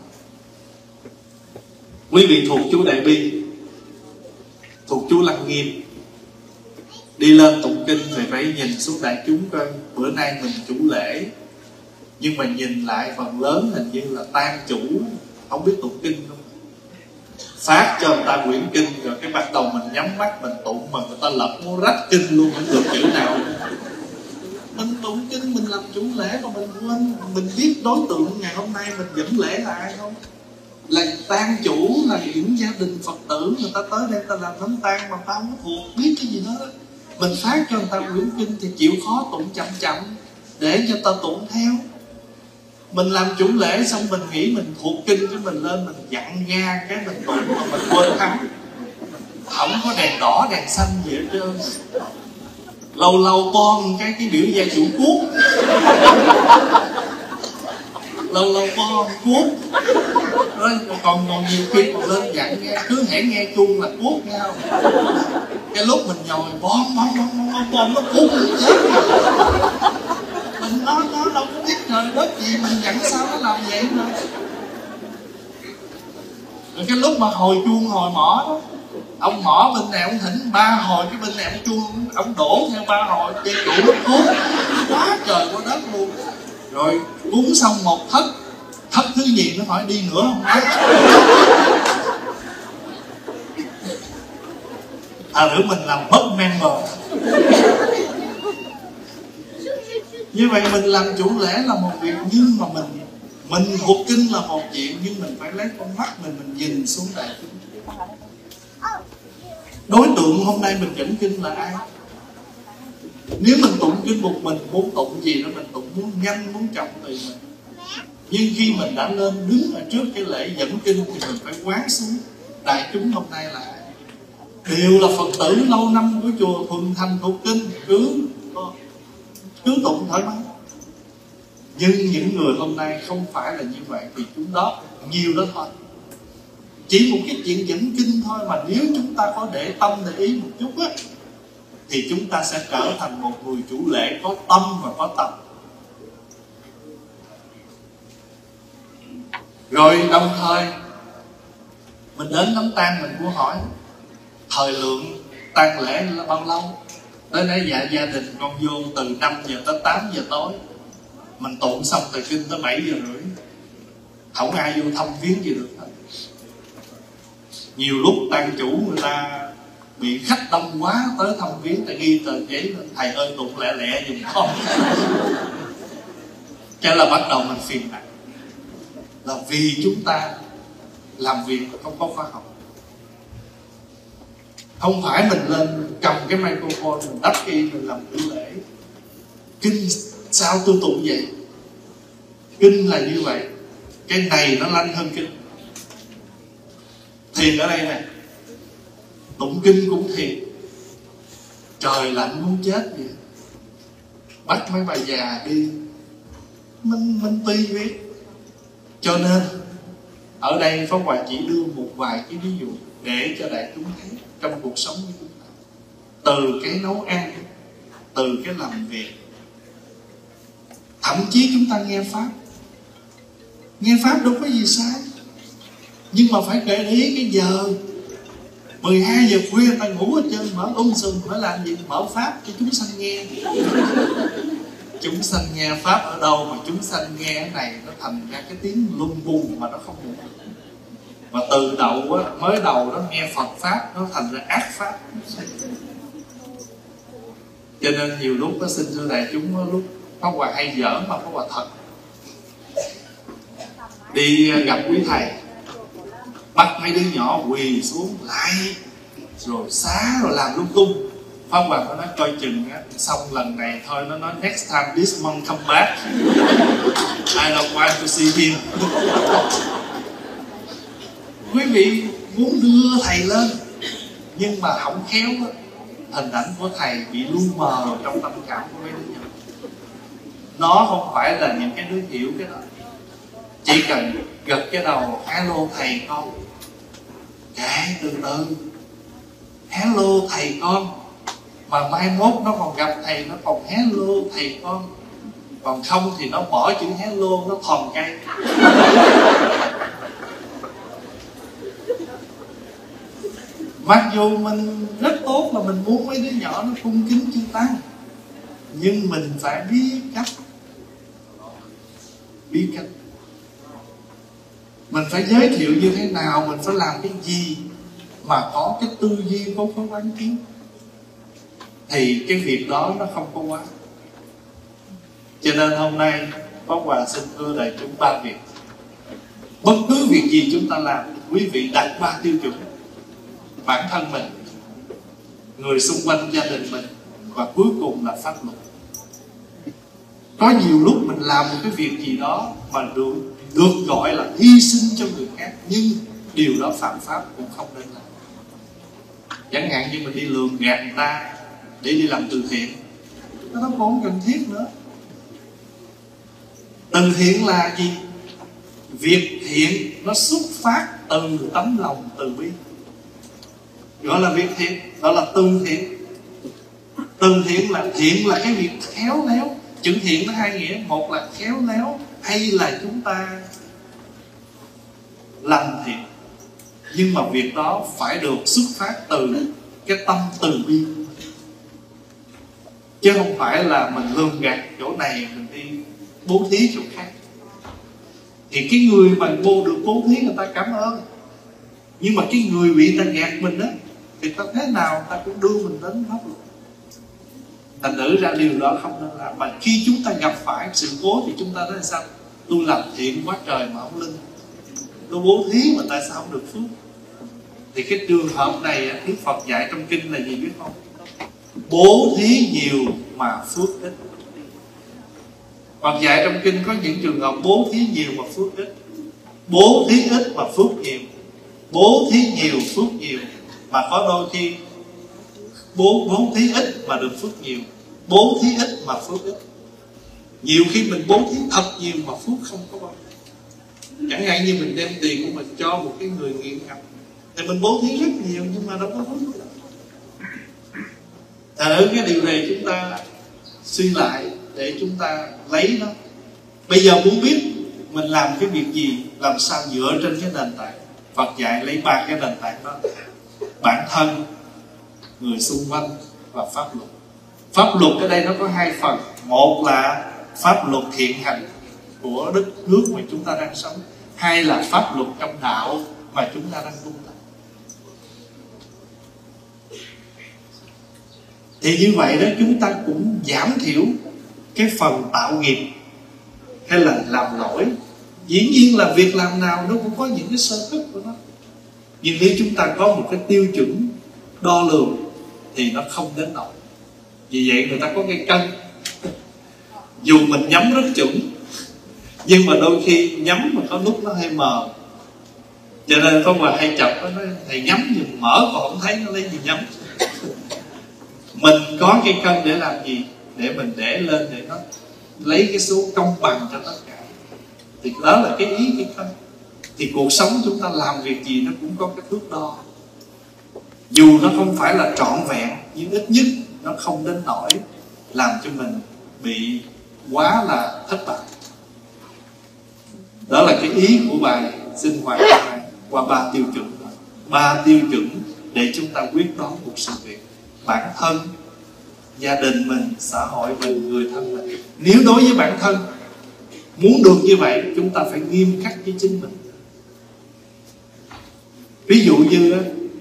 quý vị thuộc chú Đại Bi, thuộc chú Lăng Nghiêm, đi lên tụng kinh thì phải nhìn xuống đại chúng coi bữa nay mình chủ lễ, nhưng mà nhìn lại phần lớn hình như là tan chủ, không biết tụng kinh không. Phát cho người ta quyển kinh rồi cái bắt đầu mình nhắm mắt mình tụng, mà người ta lập muốn rách kinh luôn, không được chữ nào. Mình tụng kinh, mình làm chủ lễ mà mình quên, mình biết đối tượng ngày hôm nay mình dẫn lễ là ai không? Là tang chủ, là những gia đình Phật tử người ta tới đây ta làm đám tang mà ta không có thuộc biết cái gì đó. Mình phát cho người ta quyển kinh thì chịu khó tụng chậm chậm để cho ta tụng theo. Mình làm chủ lễ xong mình nghĩ mình thuộc kinh, cái mình lên mình dặn nha cái mình tụng mà mình quên thắng. Không có đèn đỏ đèn xanh gì hết trơn. Lâu lâu bon cái biểu gia chủ cuốc, lâu lâu bon cuốc. Rồi còn nhiều khi còn lên dặn nghe, cứ hãy nghe chuông là cuốc nhau. Cái lúc mình nhồi bon nó cuốc chết. Mình nó đâu có biết trời đất gì, mình dặn sao nó làm vậy nữa. Rồi cái lúc mà hồi chuông hồi mỏ đó, Ông mỏ bên này ông thỉnh 3 hồi, cái bên này ông chuông ông đổ theo 3 hồi, chơi chủ nó cúng quá trời quá đất luôn. Rồi cúng xong một thất thứ nhì nó hỏi đi nữa không nói. Nữa mình làm mất member. Như vậy mình làm chủ lễ là một việc, nhưng mà mình thuộc kinh là một chuyện, nhưng mình phải lấy con mắt mình nhìn xuống đại chúng. Đối tượng hôm nay mình dẫn kinh là ai? Nếu mình tụng kinh một mình, muốn tụng gì đó mình tụng muốn nhanh, muốn chậm tùy mình. Nhưng khi mình đã lên đứng ở trước cái lễ dẫn kinh thì mình phải quán xuống đại chúng hôm nay là ai? Đều là Phật tử lâu năm của chùa thuần thành thuộc kinh, cứ tụng thoải mái. Nhưng những người hôm nay không phải là như vậy thì chúng đó nhiều đó thôi. Chỉ một cái chuyện dẫn kinh thôi mà nếu chúng ta có để tâm để ý một chút á, thì chúng ta sẽ trở thành một người chủ lễ có tâm và có tầm. Rồi đồng thời mình đến đám tang mình muốn hỏi thời lượng tang lễ là bao lâu. Tới đây gia đình con vô từ 5 giờ tới 8 giờ tối. Mình tụng xong thời kinh tới 7 giờ rưỡi. Không ai vô thăm viếng gì được hết. Nhiều lúc tang chủ người ta bị khách đông quá tới thăm viếng, ta ghi tờ giấy lên thầy ơi tụng lẹ lẹ giùm con. Cho là bắt đầu mình phiền nặng. Là vì chúng ta làm việc không có khoa học. Không phải mình lên cầm cái microphone mình đắp y mình làm chủ lễ. Kinh sao tôi tụng vậy? Kinh là như vậy. Cái này nó lanh hơn kinh. Thiền ở đây nè, tụng kinh cũng thiền. Trời lạnh muốn chết vậy, bắt mấy bà già đi, mình tùy biết. Cho nên ở đây Pháp Hòa chỉ đưa một vài cái ví dụ để cho đại chúng thấy trong cuộc sống của chúng ta. Từ cái nấu ăn, từ cái làm việc, thậm chí chúng ta nghe Pháp. Nghe Pháp đâu có gì sai, nhưng mà phải để ý cái giờ 12 giờ khuya ta ngủ ở trên, mở sùm phải làm gì? Mở Pháp cho chúng sanh nghe. Chúng sanh nghe Pháp ở đâu mà chúng sanh nghe cái này nó thành ra cái tiếng lung bùng mà nó không được. Mà từ đầu á, mới đầu đó nghe Phật Pháp nó thành ra ác Pháp. Cho nên nhiều lúc nó xin thưa đại chúng, lúc Pháp Hòa hay giỡn mà Pháp Hòa thật. Đi gặp quý thầy, bắt mấy đứa nhỏ quỳ xuống lại rồi xá rồi làm lung tung. Pháp Hòa nó nói coi chừng á, xong lần này thôi, nó nói next time this monk come back I don't want to see him. Quý vị muốn đưa thầy lên nhưng mà không khéo á, hình ảnh của thầy bị lu mờ trong tâm cảm của mấy đứa nhỏ. Nó không phải là những cái đứa hiểu cái đó, chỉ cần gật cái đầu hello thầy con, kệ từ từ hello thầy con, mà mai mốt nó còn gặp thầy nó còn hello thầy con, còn không thì nó bỏ chữ hello nó thòm cây. Mặc dù mình rất tốt là mình muốn mấy đứa nhỏ nó cung kính chư tăng, nhưng mình phải biết cách. Mình phải giới thiệu như thế nào, mình phải làm cái gì mà có cái tư duy có quán kiến, thì cái việc đó nó không có quá. Cho nên hôm nay Pháp Hòa xin thưa đại chúng 3 việc. Bất cứ việc gì chúng ta làm, quý vị đặt 3 tiêu chuẩn: bản thân mình, người xung quanh gia đình mình, và cuối cùng là pháp luật. Có nhiều lúc mình làm một cái việc gì đó mà được gọi là hy sinh cho người khác, nhưng điều đó phạm pháp cũng không nên làm. Chẳng hạn như mình đi lường gạt người ta để đi làm từ thiện, nó không cần thiết nữa. Từ thiện là gì? Việc thiện nó xuất phát từ tấm lòng từ bi, gọi là việc thiện, gọi là từ thiện. Từ thiện là cái việc khéo léo. Chữ thiện nó hai nghĩa, một là khéo léo hay là chúng ta làm thiện. Nhưng mà việc đó phải được xuất phát từ cái tâm từ bi, chứ không phải là mình lường gạt chỗ này mình đi bố thí chỗ khác. Thì cái người mà được bố thí người ta cảm ơn, nhưng mà cái người bị ta gạt mình á thì ta thế nào ta cũng đưa mình đến pháp luật. Thành thử ra điều đó không nên làm. Mà khi chúng ta gặp phải sự cố thì chúng ta nói sao? Tôi làm thiện quá trời mà không linh, tôi bố thí mà tại sao không được phước? Thì cái trường hợp này Đức Phật dạy trong kinh là gì biết không? Bố thí nhiều mà phước ít. Phật dạy trong kinh có những trường hợp bố thí nhiều mà phước ít, bố thí ít mà phước nhiều, bố thí nhiều phước nhiều. Mà có đôi khi bố thí ít mà được phước nhiều, bố thí ít mà phước ít. Nhiều khi mình bố thí thật nhiều mà phước không có bao. Chẳng hạn như mình đem tiền của mình cho một cái người nghiện ngập thì mình bố thí rất nhiều nhưng mà đâu có phước. Thành ra cái điều này chúng ta suy lại để chúng ta lấy nó. Bây giờ muốn biết mình làm cái việc gì, làm sao dựa trên cái nền tảng. Phật dạy lấy 3 cái nền tảng đó: bản thân, người xung quanh và pháp luật. Pháp luật ở đây nó có 2 phần. Một là pháp luật hiện hành của đất nước mà chúng ta đang sống, 2 là pháp luật trong đạo mà chúng ta đang tu tập. Thì như vậy đó, chúng ta cũng giảm thiểu cái phần tạo nghiệp hay là làm lỗi. Dĩ nhiên là việc làm nào nó cũng có những cái sơ xuất của nó, nhưng nếu chúng ta có một cái tiêu chuẩn đo lường thì nó không đến nỗi. Vì vậy người ta có cái cân. Dù mình nhắm rất chuẩn, nhưng mà đôi khi nhắm mà có lúc nó hơi mờ. Cho nên có mà hay chọc nó nói thầy nhắm nhưng mở còn không thấy nó lấy gì nhắm. Mình có cái cân để làm gì? Để mình để lên để nó lấy cái số công bằng cho tất cả. Thì đó là cái ý cái cân. Thì cuộc sống chúng ta làm việc gì nó cũng có cái thước đo. Dù nó không phải là trọn vẹn, nhưng ít nhất nó không đến nỗi làm cho mình bị quá là thất bại. Đó là cái ý của bài sinh hoạt qua 3 tiêu chuẩn. 3 tiêu chuẩn để chúng ta quyết đoán một sự việc. Bản thân, gia đình mình, xã hội mình, người thân mình. Nếu đối với bản thân muốn được như vậy, chúng ta phải nghiêm khắc với chính mình. Ví dụ như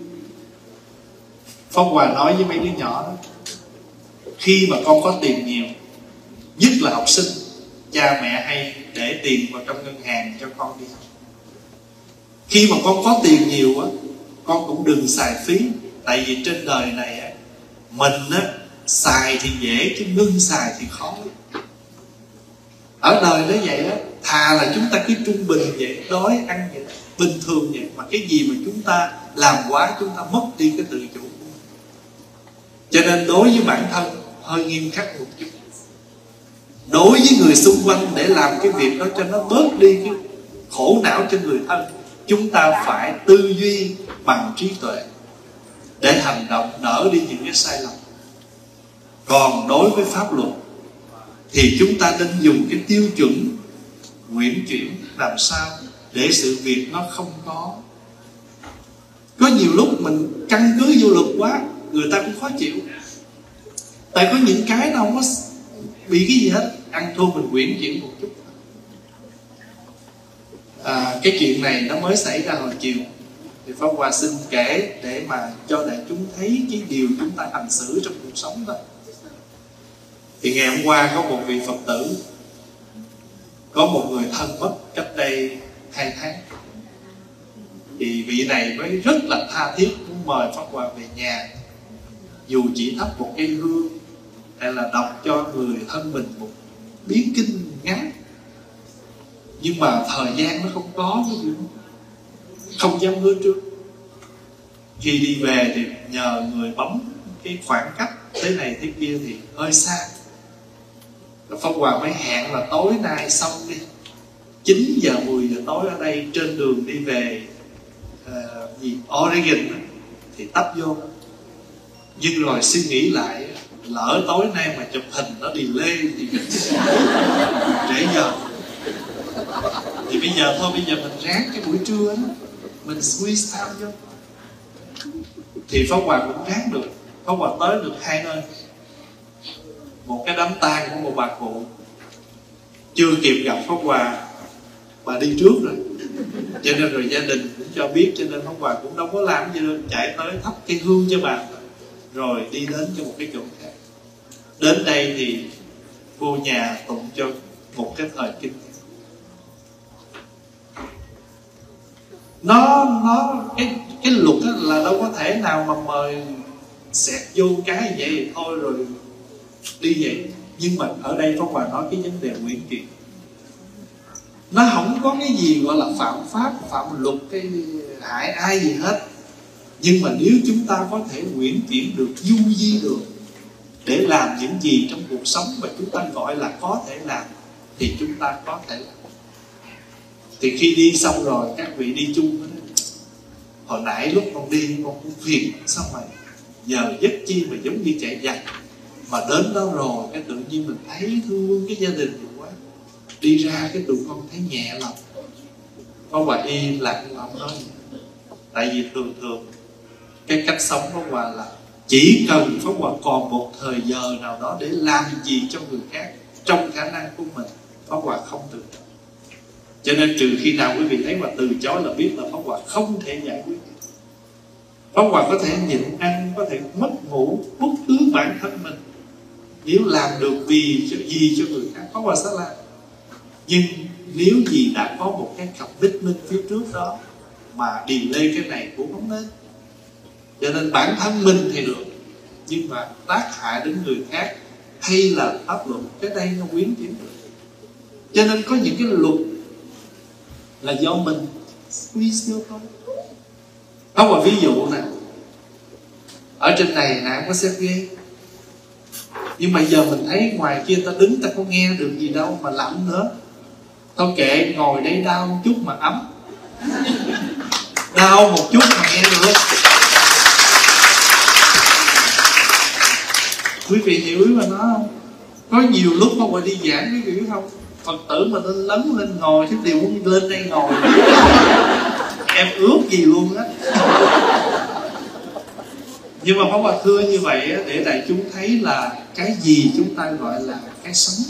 Pháp Hòa nói với mấy đứa nhỏ đó, khi mà con có tiền nhiều, nhất là học sinh, cha mẹ hay để tiền vào trong ngân hàng cho con đi học. Khi mà con có tiền nhiều á, con cũng đừng xài phí. Tại vì trên đời này á, mình á, xài thì dễ chứ ngưng xài thì khó. Ở đời nó vậy á, thà là chúng ta cứ trung bình vậy, đói ăn vậy, bình thường vậy, mà cái gì mà chúng ta làm quá, chúng ta mất đi cái tự chủ. Cho nên đối với bản thân hơi nghiêm khắc một chút, đối với người xung quanh để làm cái việc đó cho nó bớt đi cái khổ não cho người thân, chúng ta phải tư duy bằng trí tuệ để hành động đỡ đi những cái sai lầm. Còn đối với pháp luật thì chúng ta nên dùng cái tiêu chuẩn uyển chuyển làm sao để sự việc nó không có nhiều lúc mình căn cứ vô luật quá, người ta cũng khó chịu. Tại có những cái nó không có bị cái gì hết, ăn thua mình uyển chuyển một chút. Cái chuyện này nó mới xảy ra hồi chiều, thì Pháp Hòa xin kể để mà cho đại chúng thấy cái điều chúng ta hành xử trong cuộc sống đó. Thì ngày hôm qua có một vị Phật tử, có một người thân mất cách đây 2 tháng. Thì vị này mới rất là tha thiết muốn mời Pháp Hòa về nhà, dù chỉ thắp một cây hương hay là đọc cho người thân mình một biến kinh ngắn. Nhưng mà thời gian nó không có, không dám hứa trước. Khi đi về thì nhờ người bấm cái khoảng cách thế này thế kia thì hơi xa. Pháp Hòa mới hẹn là tối nay xong đi, 9 giờ 10 giờ tối ở đây, trên đường đi về Oregon thì tấp vô. Nhưng rồi suy nghĩ lại, lỡ tối nay mà chụp hình nó delay thì trễ giờ. Thì bây giờ thôi, bây giờ mình ráng cái buổi trưa đó, mình squeeze time vô. Thì Pháp Hòa cũng ráng được. Pháp Hòa tới được 2 nơi. Một cái đám tang của một bà cụ, chưa kịp gặp Pháp Hòa, bà đi trước rồi, cho nên rồi gia đình cũng cho biết, cho nên Pháp Hòa cũng đâu có làm gì đâu, chạy tới thắp cây hương cho bà, rồi đi đến cho một cái chỗ khác. Đến đây thì vô nhà tụng cho một cái thời kinh. Cái luật đó là đâu có thể nào mà mời xẹt vô cái vậy thôi rồi đi vậy. Nhưng mà ở đây Pháp Hòa nói cái vấn đề nguyện chuyển, nó không có cái gì gọi là phạm pháp, phạm luật, cái hại ai gì hết. Nhưng mà nếu chúng ta có thể nguyện chuyển được, du di được để làm những gì trong cuộc sống mà chúng ta gọi là có thể làm, thì chúng ta có thể làm. Thì khi đi xong rồi, các vị đi chung đó, hồi nãy lúc con đi con cũng phiền, sao mà giờ giấc chi mà giống như chạy giặc, mà đến đó rồi cái tự nhiên mình thấy thương cái gia đình mình quá. Đi ra cái tụi con thấy nhẹ lòng. Có bà im lặng không nói gì. Tại vì thường cái cách sống của Hòa là chỉ cần Pháp Hòa còn một thời giờ nào đó để làm gì cho người khác trong khả năng của mình, Pháp Hòa không từ chối. Cho nên trừ khi nào quý vị thấy Hòa từ chối là biết là Pháp Hòa không thể giải quyết. Pháp Hòa có thể nhịn ăn, có thể mất ngủ, bất cứ bản thân mình, nếu làm được vì gì cho người khác, Pháp Hòa sẽ làm. Nhưng nếu gì đã có một cái commitment phía trước đó mà delay cái này cũng không nên. Cho nên bản thân mình thì được, nhưng mà tác hại đến người khác hay là pháp luật, cái đây nó quyến chuyển được. Cho nên có những cái luật là do mình squeeze vô thôi. Có một ví dụ nè, ở trên này nè không có xếp ghế, nhưng mà giờ mình thấy ngoài kia ta đứng ta có nghe được gì đâu mà lạnh nữa. Thôi kệ, ngồi đây đau một chút mà ấm, đau một chút mà nghe được. Quý vị hiểu ý mà nói không? Có nhiều lúc Pháp Hòa đi giảng, quý vị biết không, Phật tử mà nên lấn lên ngồi chứ đều muốn lên đây ngồi. Em ước gì luôn á. Nhưng mà Pháp Hòa thưa như vậy để đại chúng thấy là cái gì chúng ta gọi là cái sống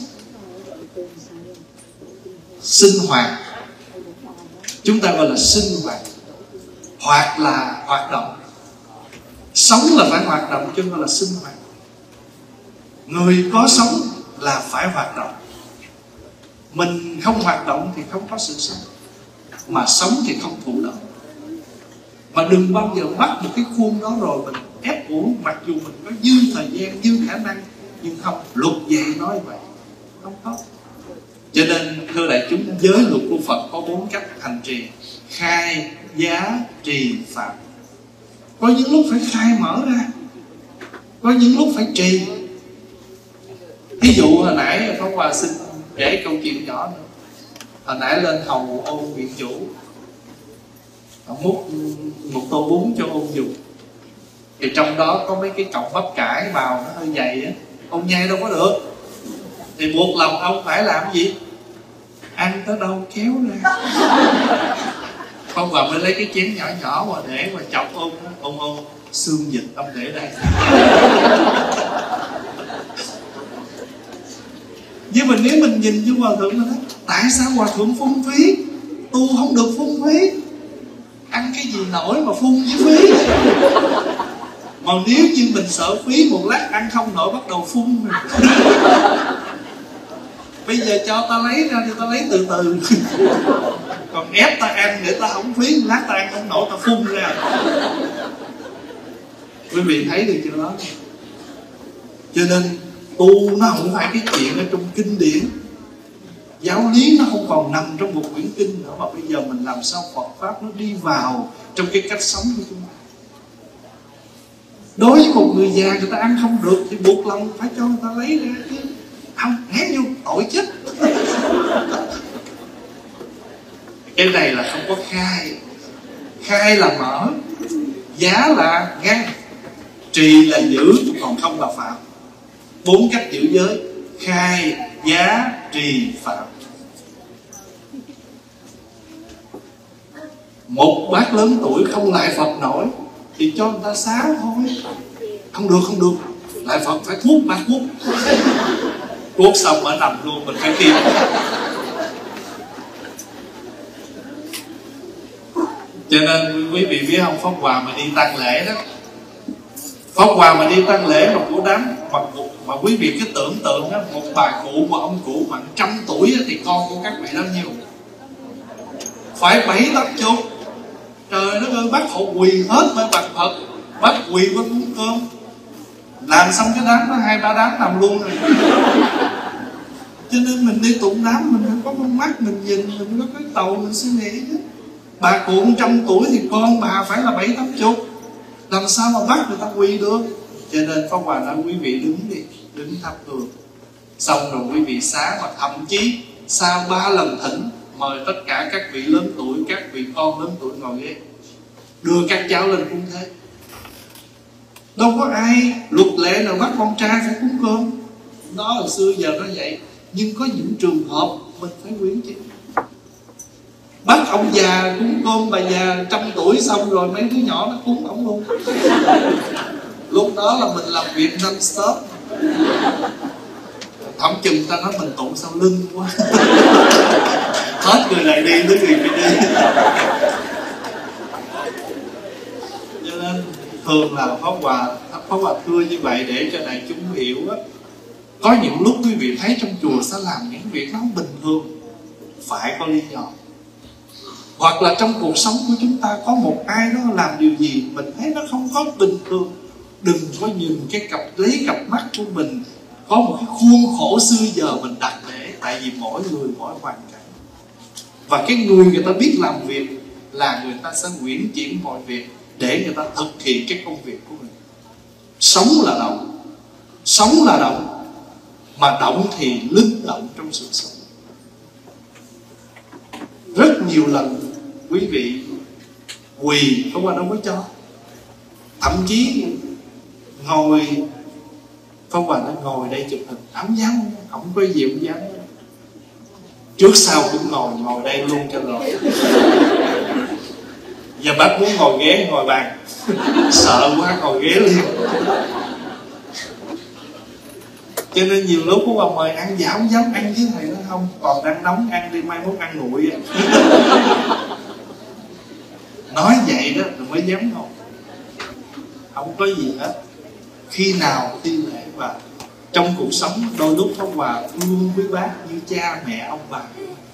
sinh hoạt, chúng ta gọi là sinh hoạt, hoặc là hoạt động. Sống là phải hoạt động chứ không phải là sinh hoạt. Người có sống là phải hoạt động. Mình không hoạt động thì không có sự sống, mà sống thì không thụ động. Mà đừng bao giờ bắt một cái khuôn đó rồi mình ép uổng, mặc dù mình có dư thời gian, dư khả năng, nhưng không. Luật dạy nói vậy không có. Cho nên thưa đại chúng, giới luật của Phật có 4 cách hành trì: khai, giá, trì, phạm. Có những lúc phải khai mở ra, có những lúc phải trì. Ví dụ hồi nãy Pháp Hòa xin kể câu chuyện nhỏ nữa. Hồi nãy lên hầu Ôn Viện Chủ, ông múc một tô bún cho Ôn dùng, thì trong đó có mấy cái cọng bắp cải bào nó hơi dày á, ông nhai đâu có được, thì buộc lòng ông phải làm gì? Ăn tới đâu kéo ra. Pháp Hòa mới lấy cái chén nhỏ nhỏ mà để mà chọc Ôn xương vịt ông để đây. Nhưng mà nếu mình nhìn vô Hòa Thượng là nói, tại sao Hòa Thượng phung phí? Tu không được phung phí. Ăn cái gì nổi mà phun với phí. Mà nếu như mình sợ phí, một lát ăn không nổi bắt đầu phun. Bây giờ cho ta lấy ra thì ta lấy từ từ. Còn ép ta ăn để ta không phí, lát ta ăn không nổi ta phun ra. Quý vị thấy được chưa đó? Cho nên tu nó không phải cái chuyện ở trong kinh điển, giáo lý nó không còn nằm trong một quyển kinh nữa, mà bây giờ mình làm sao Phật Pháp nó đi vào trong cái cách sống của chúng ta. Đối với một người già, người ta ăn không được thì buộc lòng phải cho người ta lấy ra chứ không hét vô tội chết. Cái này là không có khai. Khai là mở, giá là ngăn, trì là giữ, còn không là phạm. 4 cách giữ giới: khai, giá, trì, phạm. Một bác lớn tuổi không lại Phật nổi thì cho người ta xá thôi. Không được, lại Phật phải thuốc bác thuốc. Thuốc xong ở nằm luôn, mình phải tiêm. Cho nên quý vị biết không, Pháp Hòa mà đi tang lễ đó, Pháp Hòa mà đi tang lễ mà của đám mà quý vị cứ tưởng tượng đó, một bà cụ, một ông cụ khoảng 100 tuổi thì con của các vị bao nhiêu? Phải 7-80. Trời đất ơi, bác họ quỳ hết với bàn Phật, bác quỳ với cúng cơm. Làm xong cái đám đó 2-3 đám nằm luôn rồi. Cho nên mình đi tụng đám mình phải có con mắt mình nhìn, mình có cái đầu mình suy nghĩ chứ. Bà cụ 100 tuổi thì con bà phải là 7-80, làm sao mà bắt người ta quỳ được. Cho nên Pháp Hòa nói quý vị đứng đi, đứng thắp hương, xong rồi quý vị xá, và thậm chí sau 3 lần thỉnh mời tất cả các vị lớn tuổi, các vị con lớn tuổi ngồi ghế, đưa các cháu lên cúng thế. Đâu có ai luật lệ nào bắt con trai phải cúng cơm, đó hồi xưa giờ nó vậy. Nhưng có những trường hợp mình phải quyến chứ. Bắt ông già cúng cơm, bà già 100 tuổi xong rồi mấy đứa nhỏ nó cúng ổng luôn. Lúc đó là mình làm việc non-stop. Không chừng ta nói mình tụng sau lưng quá. Hết người lại đi, đứa người phải đi. Cho nên thường là Pháp Hòa thưa như vậy để cho đại chúng hiểu á. Có những lúc quý vị thấy trong chùa sẽ làm những việc nó bình thường, phải có lý do. Hoặc là trong cuộc sống của chúng ta có một ai đó làm điều gì mình thấy nó không có bình thường, đừng có nhìn lấy cặp mắt của mình có một cái khuôn khổ xưa giờ mình đặt để. Tại vì mỗi người mỗi hoàn cảnh, và cái người ta biết làm việc là người ta sẽ uyển chuyển mọi việc để người ta thực hiện cái công việc của mình. Sống là động, sống là động, mà động thì linh động trong sự sống. Rất nhiều lần quý vị quỳ không qua đâu có cho, thậm chí ngồi Pháp Hòa nó ngồi đây chụp hình, không dám, không có gì không dám, trước sau cũng ngồi đây luôn cho rồi. Giờ bác muốn ngồi ghế ngồi bàn, sợ quá ngồi ghế liền. Cho nên nhiều lúc Pháp Hòa mời ăn dạ không dám ăn với thầy, nó không, còn đang nóng ăn đi, mai mốt ăn nguội. Nói vậy đó rồi mới dám ngồi, không có gì hết. Khi nào thi lễ, và trong cuộc sống đôi lúc Pháp Hòa luôn quý bác như cha mẹ ông bà,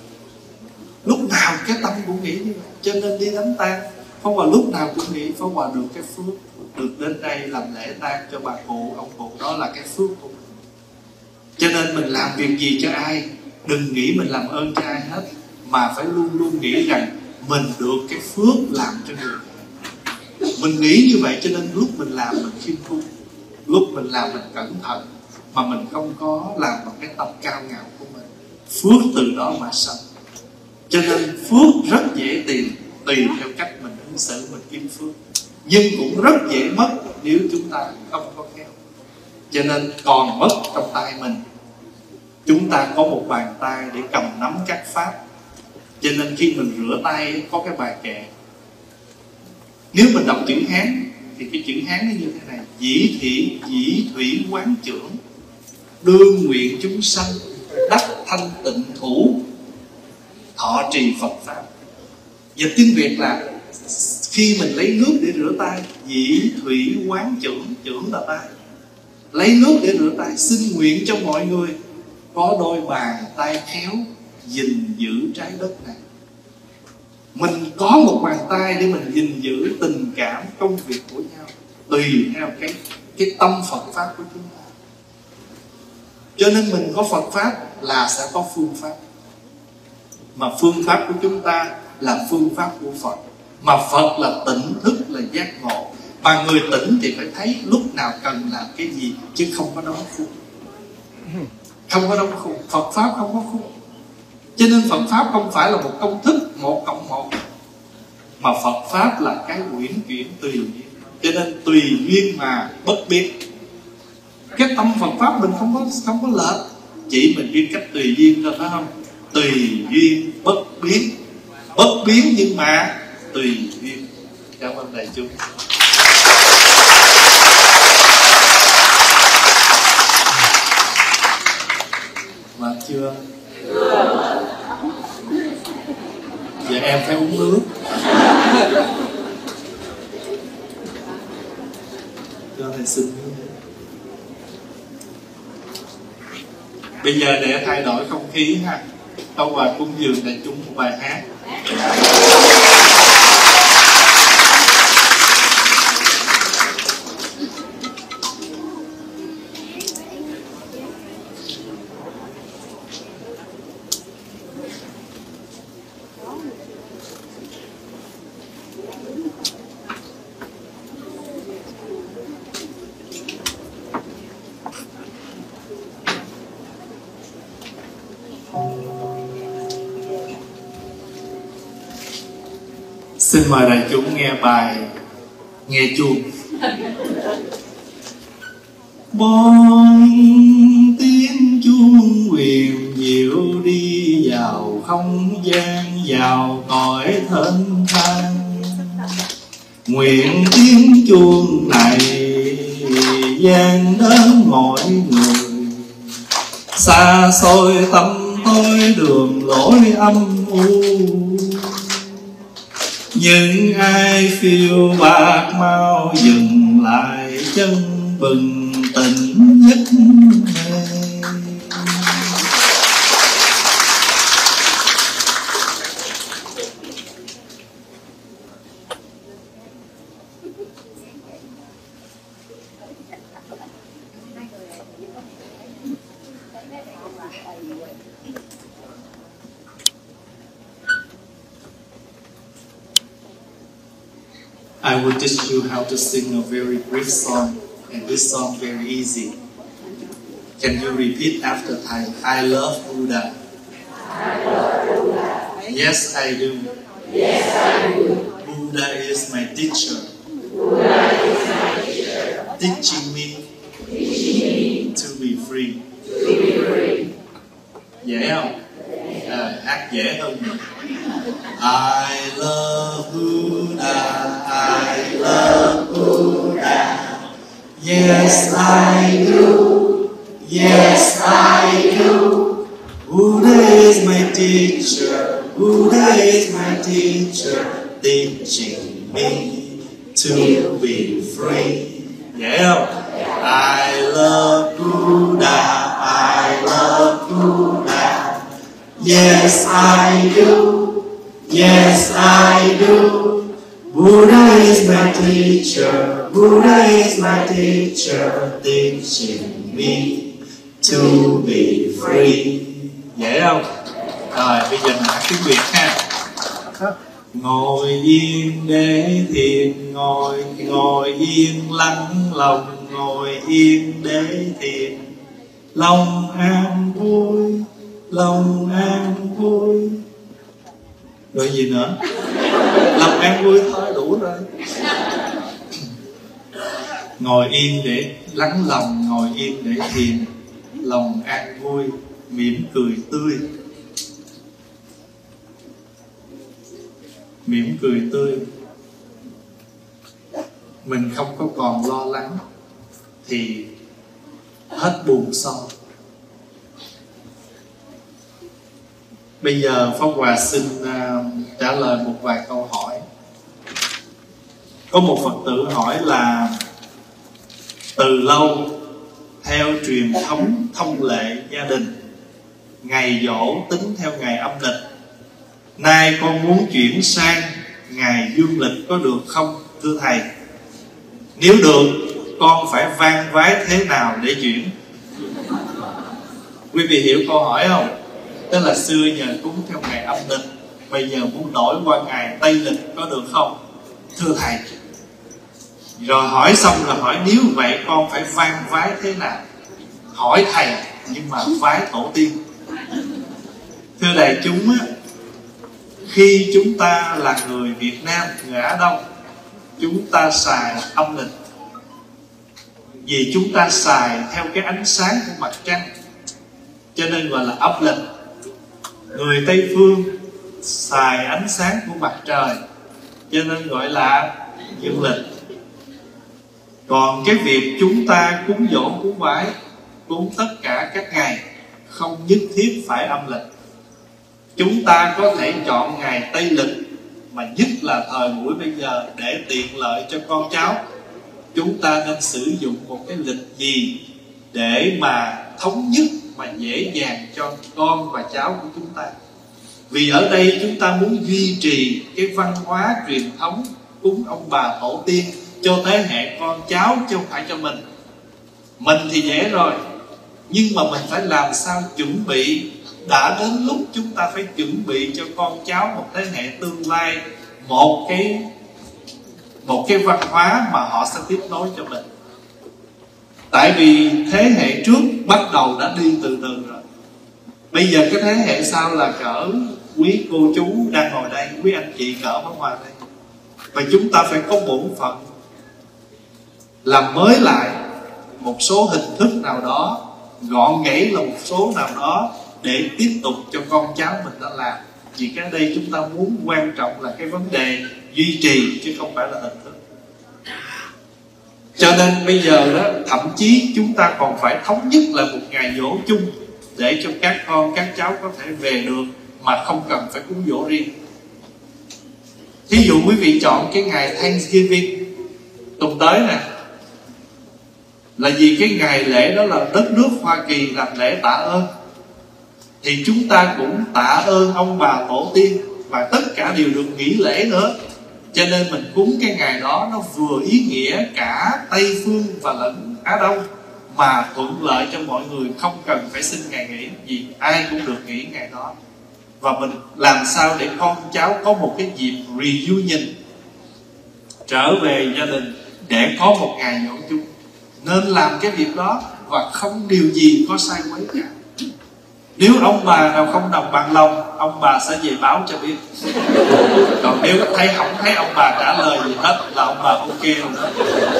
lúc nào cái tâm cũng nghĩ như vậy. Cho nên đi đám tang Pháp Hòa lúc nào cũng nghĩ Pháp Hòa được cái phước được đến đây làm lễ tang cho bà cụ, ông cụ, đó là cái phước của mình. Cho nên mình làm việc gì cho ai, đừng nghĩ mình làm ơn cho ai hết, mà phải luôn luôn nghĩ rằng mình được cái phước làm cho người. Mình nghĩ như vậy cho nên lúc mình làm mình khiêm cung, lúc mình làm mình cẩn thận, mà mình không có làm bằng cái tâm cao ngạo của mình. Phước từ đó mà sanh. Cho nên phước rất dễ tìm, tùy theo cách mình ứng xử mình kiếm phước, nhưng cũng rất dễ mất nếu chúng ta không có khéo. Cho nên còn mất trong tay mình. Chúng ta có một bàn tay để cầm nắm các pháp. Cho nên khi mình rửa tay có cái bài kệ. Nếu mình đọc chữ Hán thì cái chữ Hán nó như thế này: dĩ thị dĩ thủy quán trưởng, đương nguyện chúng sanh đắc thanh tịnh thủ, thọ trì Phật pháp. Và tiếng Việt là khi mình lấy nước để rửa tay, dĩ thủy quán trưởng, trưởng là tay, lấy nước để rửa tay, xin nguyện cho mọi người có đôi bàn tay khéo gìn giữ trái đất này. Mình có một bàn tay để mình gìn giữ tình cảm, công việc của nhau, tùy theo cái tâm Phật pháp của chúng ta. Cho nên mình có Phật pháp là sẽ có phương pháp, mà phương pháp của chúng ta là phương pháp của Phật. Mà Phật là tỉnh thức, là giác ngộ. Mà người tỉnh thì phải thấy lúc nào cần làm cái gì, chứ không có đóng khung. Không có đóng khung. Phật pháp không có khung. Cho nên Phật pháp không phải là một công thức 1+1, mà Phật pháp là cái uyển chuyển tùy duyên. Cho nên tùy duyên mà bất biến. Cái tâm Phật pháp mình không có lệch, chỉ mình biết cách tùy duyên thôi, phải không? Tùy duyên bất biến. Bất biến nhưng mà tùy duyên. Cảm ơn đại chúng. Mà chưa? Giờ em phải uống nước. Cho thầy xin. Bây giờ để thay đổi không khí ha, Tông Hòa cúng dường đại chúng một bài hát. Xin mời đại chúng nghe bài Nghe chuông. Bon tiếng chuông huyền diệu đi vào không gian, vào cõi thênh thang. Nguyện tiếng chuông này vang đến mọi người, xa xôi tâm tôi đường lối âm u. Nhưng ai phiêu bạc mau dừng lại chân bừng tỉnh giấc mê. I will teach you how to sing a very brief song, and this song very easy. Can you repeat after Thai? I love Buddha. I love Buddha. Yes, I do. Yes, I do. Buddha is my teacher. Buddha is my teacher. Teaching me to be free. To be free. Dễ không? Hát dễ hơn nữa. I love Buddha, I love Buddha. Yes, I do. Yes, I do. Buddha is my teacher. Buddha is my teacher, teaching me to be free. Dễ không? I love Buddha, I love Buddha. Yes, I do. Yes, I do. Buddha is my teacher. Buddha is my teacher, teaching me to be free. Dễ không? Rồi, bây giờ mình hát tiếng Việt ha. Ngồi yên để thiền, ngồi yên lắng lòng, ngồi yên để thiền. Lòng an vui, lòng an vui. Rồi gì nữa? Lòng an vui thôi, đủ rồi. Ngồi yên để lắng lòng, ngồi yên để thiền. Lòng an vui, mỉm cười tươi. Mỉm cười tươi. Mình không có còn lo lắng thì hết buồn so. Bây giờ Pháp Hòa xin trả lời một vài câu hỏi. Có một Phật tử hỏi là từ lâu theo truyền thống thông lệ gia đình, ngày giỗ tính theo ngày âm lịch. Nay con muốn chuyển sang ngày dương lịch có được không thưa thầy? Nếu được, con phải vang vái thế nào để chuyển? Quý vị hiểu câu hỏi không? Tức là xưa nhờ cúng theo ngày âm lịch, bây giờ muốn đổi qua ngày Tây lịch có được không thưa thầy? Rồi hỏi xong rồi hỏi nếu vậy con phải vang vái thế nào? Hỏi thầy nhưng mà vái tổ tiên. Thưa đại chúng á, khi chúng ta là người Việt Nam, người Á Đông, chúng ta xài âm lịch vì chúng ta xài theo cái ánh sáng của mặt trăng, cho nên gọi là âm lịch. Người Tây Phương xài ánh sáng của mặt trời, cho nên gọi là dương lịch. Còn cái việc chúng ta cúng dỗ cúng vái, cúng tất cả các ngày không nhất thiết phải âm lịch. Chúng ta có thể chọn ngày Tây lịch, mà nhất là thời buổi bây giờ để tiện lợi cho con cháu, chúng ta nên sử dụng một cái lịch gì để mà thống nhất mà dễ dàng cho con và cháu của chúng ta. Vì ở đây chúng ta muốn duy trì cái văn hóa truyền thống cúng ông bà tổ tiên cho thế hệ con cháu, chứ không phải cho mình. Mình thì dễ rồi, nhưng mà mình phải làm sao chuẩn bị. Đã đến lúc chúng ta phải chuẩn bị cho con cháu một thế hệ tương lai một cái văn hóa mà họ sẽ tiếp nối cho mình. Tại vì thế hệ trước bắt đầu đã đi từ từ rồi. Bây giờ cái thế hệ sau là cỡ quý cô chú đang ngồi đây, quý anh chị cỡ ở ngoài đây, và chúng ta phải có bổn phận làm mới lại một số hình thức nào đó, gọn gãy là một số nào đó, để tiếp tục cho con cháu mình đã làm. Vì cái đây chúng ta muốn quan trọng là cái vấn đề duy trì, chứ không phải là hình thức. Cho nên bây giờ đó, thậm chí chúng ta còn phải thống nhất là một ngày giỗ chung, để cho các con các cháu có thể về được mà không cần phải cúng dỗ riêng. Thí dụ quý vị chọn cái ngày Thanksgiving tuần tới nè, là vì cái ngày lễ đó là đất nước Hoa Kỳ làm lễ tạ ơn, thì chúng ta cũng tạ ơn ông bà tổ tiên, và tất cả đều được nghỉ lễ nữa. Cho nên mình cúng cái ngày đó nó vừa ý nghĩa cả Tây Phương và lẫn Á Đông, mà thuận lợi cho mọi người, không cần phải xin ngày nghỉ, vì ai cũng được nghỉ ngày đó. Và mình làm sao để con cháu có một cái dịp reunion, trở về gia đình để có một ngày nhậu chung. Nên làm cái việc đó, và không điều gì có sai quấy cả. Nếu ông bà nào không đồng bằng lòng, ông bà sẽ về báo cho biết. Còn nếu không thấy ông bà trả lời gì hết là ông bà ok rồi đó,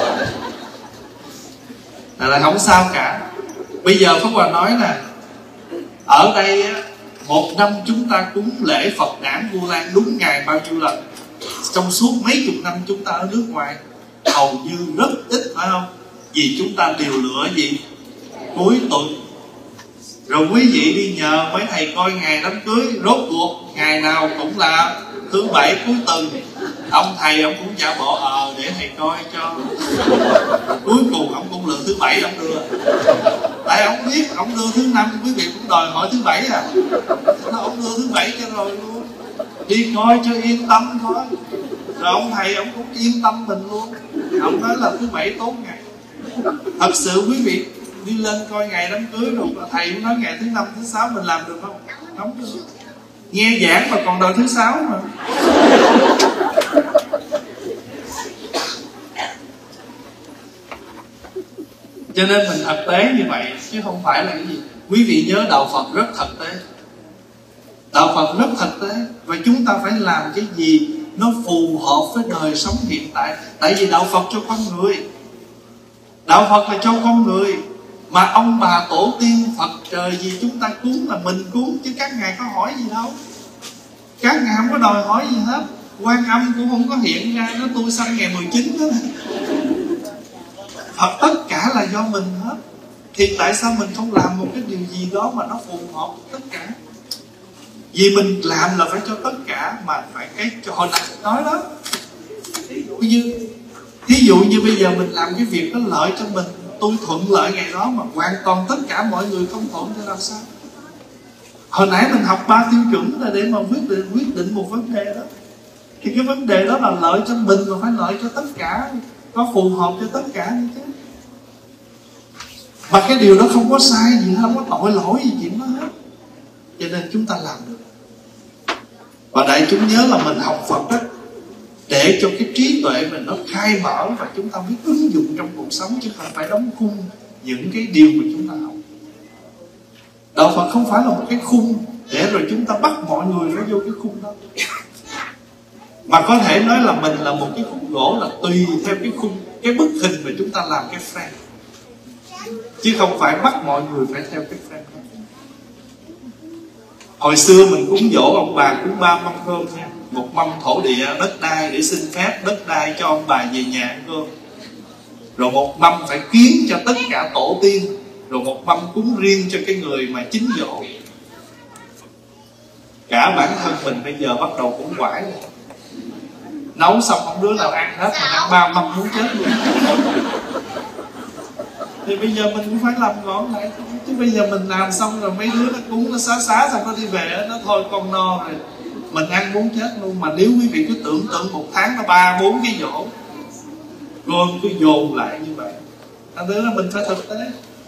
là không sao cả. Bây giờ Pháp Hòa nói nè, ở đây một năm chúng ta cúng lễ Phật đản Vu Lan đúng ngày bao nhiêu lần? Trong suốt mấy chục năm chúng ta ở nước ngoài hầu như rất ít, phải không? Vì chúng ta đều lựa gì? Cuối tuần. Rồi quý vị đi nhờ mấy thầy coi ngày đám cưới, rốt cuộc ngày nào cũng là thứ bảy cuối tuần. Ông thầy ông cũng giả bộ để thầy coi cho. Cuối cùng ông cũng lựa thứ bảy ông đưa. Tại ông biết ông đưa thứ năm, quý vị cũng đòi hỏi thứ bảy à. Nó ông đưa thứ bảy cho rồi luôn, đi coi cho yên tâm thôi. Rồi ông thầy ông cũng yên tâm mình luôn. Ông nói là thứ bảy tốt ngày. Thật sự quý vị đi lên coi ngày đám cưới rồi thầy cũng nói ngày thứ năm thứ sáu mình làm được không? Không được. Nghe giảng mà còn đòi thứ sáu mà. Cho nên mình thực tế như vậy, chứ không phải là cái gì. Quý vị nhớ đạo Phật rất thực tế. Đạo Phật rất thực tế, và chúng ta phải làm cái gì nó phù hợp với đời sống hiện tại. Tại vì đạo Phật cho con người, đạo Phật là cho con người. Mà ông bà tổ tiên Phật trời gì chúng ta cúng là mình cúng, chứ các ngài có hỏi gì đâu. Các ngài không có đòi hỏi gì hết. Quan Âm cũng không có hiện ra nó tôi sanh ngày 19 đó. Phật tất cả là do mình hết. Thì tại sao mình không làm một cái điều gì đó mà nó phù hợp tất cả? Vì mình làm là phải cho tất cả, mà phải cái cho hồi nãy nói đó. Thí dụ như bây giờ mình làm cái việc đó lợi cho mình, tôi thuận lợi ngày đó, mà hoàn toàn tất cả mọi người không thuận thì làm sao? Hồi nãy mình học 3 tiêu chuẩn là để mà quyết định một vấn đề đó. Thì cái vấn đề đó là lợi cho mình, mà phải lợi cho tất cả, có phù hợp cho tất cả như thế. Mà cái điều đó không có sai gì, không có tội lỗi gì chuyện đó hết. Cho nên chúng ta làm được. Và đại chúng nhớ là mình học Phật đó để cho cái trí tuệ mình nó khai mở, và chúng ta biết ứng dụng trong cuộc sống, chứ không phải đóng khung những cái điều mà chúng ta học. Đạo Phật không phải là một cái khung để rồi chúng ta bắt mọi người phải vô cái khung đó. Mà có thể nói là mình là một cái khung gỗ, là tùy theo cái khung, cái bức hình mà chúng ta làm cái frame, chứ không phải bắt mọi người phải theo cái frame đó. Hồi xưa mình cúng dỗ ông bà cúng 3 mâm cơm nha. một mâm thổ địa đất đai để xin phép đất đai cho ông bà về nhà ăn cơm, rồi một mâm phải kiến cho tất cả tổ tiên, rồi một mâm cúng riêng cho cái người mà chín giỗ. Cả bản thân mình bây giờ bắt đầu cũng quải rồi, nấu xong không đứa nào ăn hết, mà ăn 3 mâm muốn chết luôn. Thì bây giờ mình cũng phải làm gọn lại, chứ bây giờ mình làm xong rồi mấy đứa nó cúng, nó xá xong nó đi về, nó thôi con no rồi, mình ăn muốn chết luôn. Mà nếu quý vị cứ tưởng tượng một tháng nó 3-4 cái giỗ, cơm cứ dồn lại như vậy, thành ra là mình phải thực tế.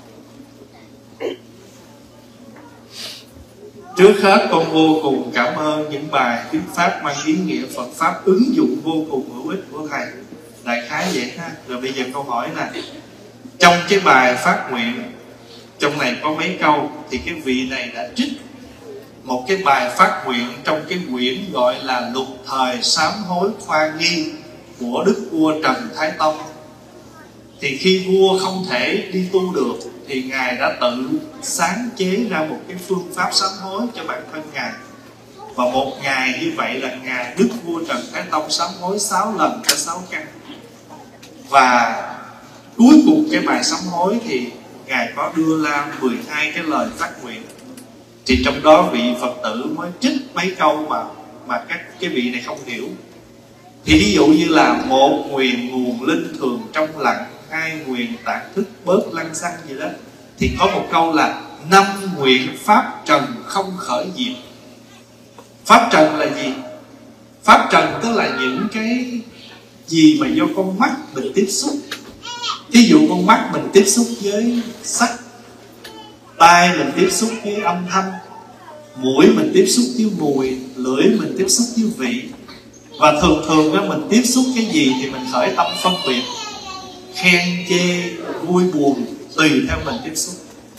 Trước hết con vô cùng cảm ơn những bài thuyết pháp mang ý nghĩa Phật pháp ứng dụng vô cùng hữu ích của thầy. Đại khái vậy ha. Rồi bây giờ câu hỏi nè, trong cái bài phát nguyện, trong này có mấy câu, thì cái vị này đã trích một cái bài phát nguyện trong cái quyển gọi là Lục Thời Sám Hối Khoa Nghi của Đức Vua Trần Thái Tông. Thì khi vua không thể đi tu được thì Ngài đã tự sáng chế ra một cái phương pháp sám hối cho bản thân Ngài. Và một ngày như vậy là Ngài Đức Vua Trần Thái Tông sám hối 6 lần cho 6 căn. Và cuối cùng cái bài sám hối thì Ngài có đưa ra 12 cái lời phát nguyện. Thì trong đó vị Phật tử mới trích mấy câu mà các cái vị này không hiểu. Thì ví dụ như là: một, nguyện nguồn linh thường trong lặng; hai, nguyện tạng thức bớt lăng xăng gì đó. Thì có một câu là: năm, nguyện pháp trần không khởi diệt. Pháp trần là gì? Pháp trần tức là những cái gì mà do con mắt mình tiếp xúc. Ví dụ con mắt mình tiếp xúc với sắc, tai mình tiếp xúc với âm thanh, mũi mình tiếp xúc với mùi, lưỡi mình tiếp xúc với vị. Và thường đó mình tiếp xúc cái gì thì mình khởi tâm phân biệt, khen chê, vui buồn, tùy theo mình tiếp xúc.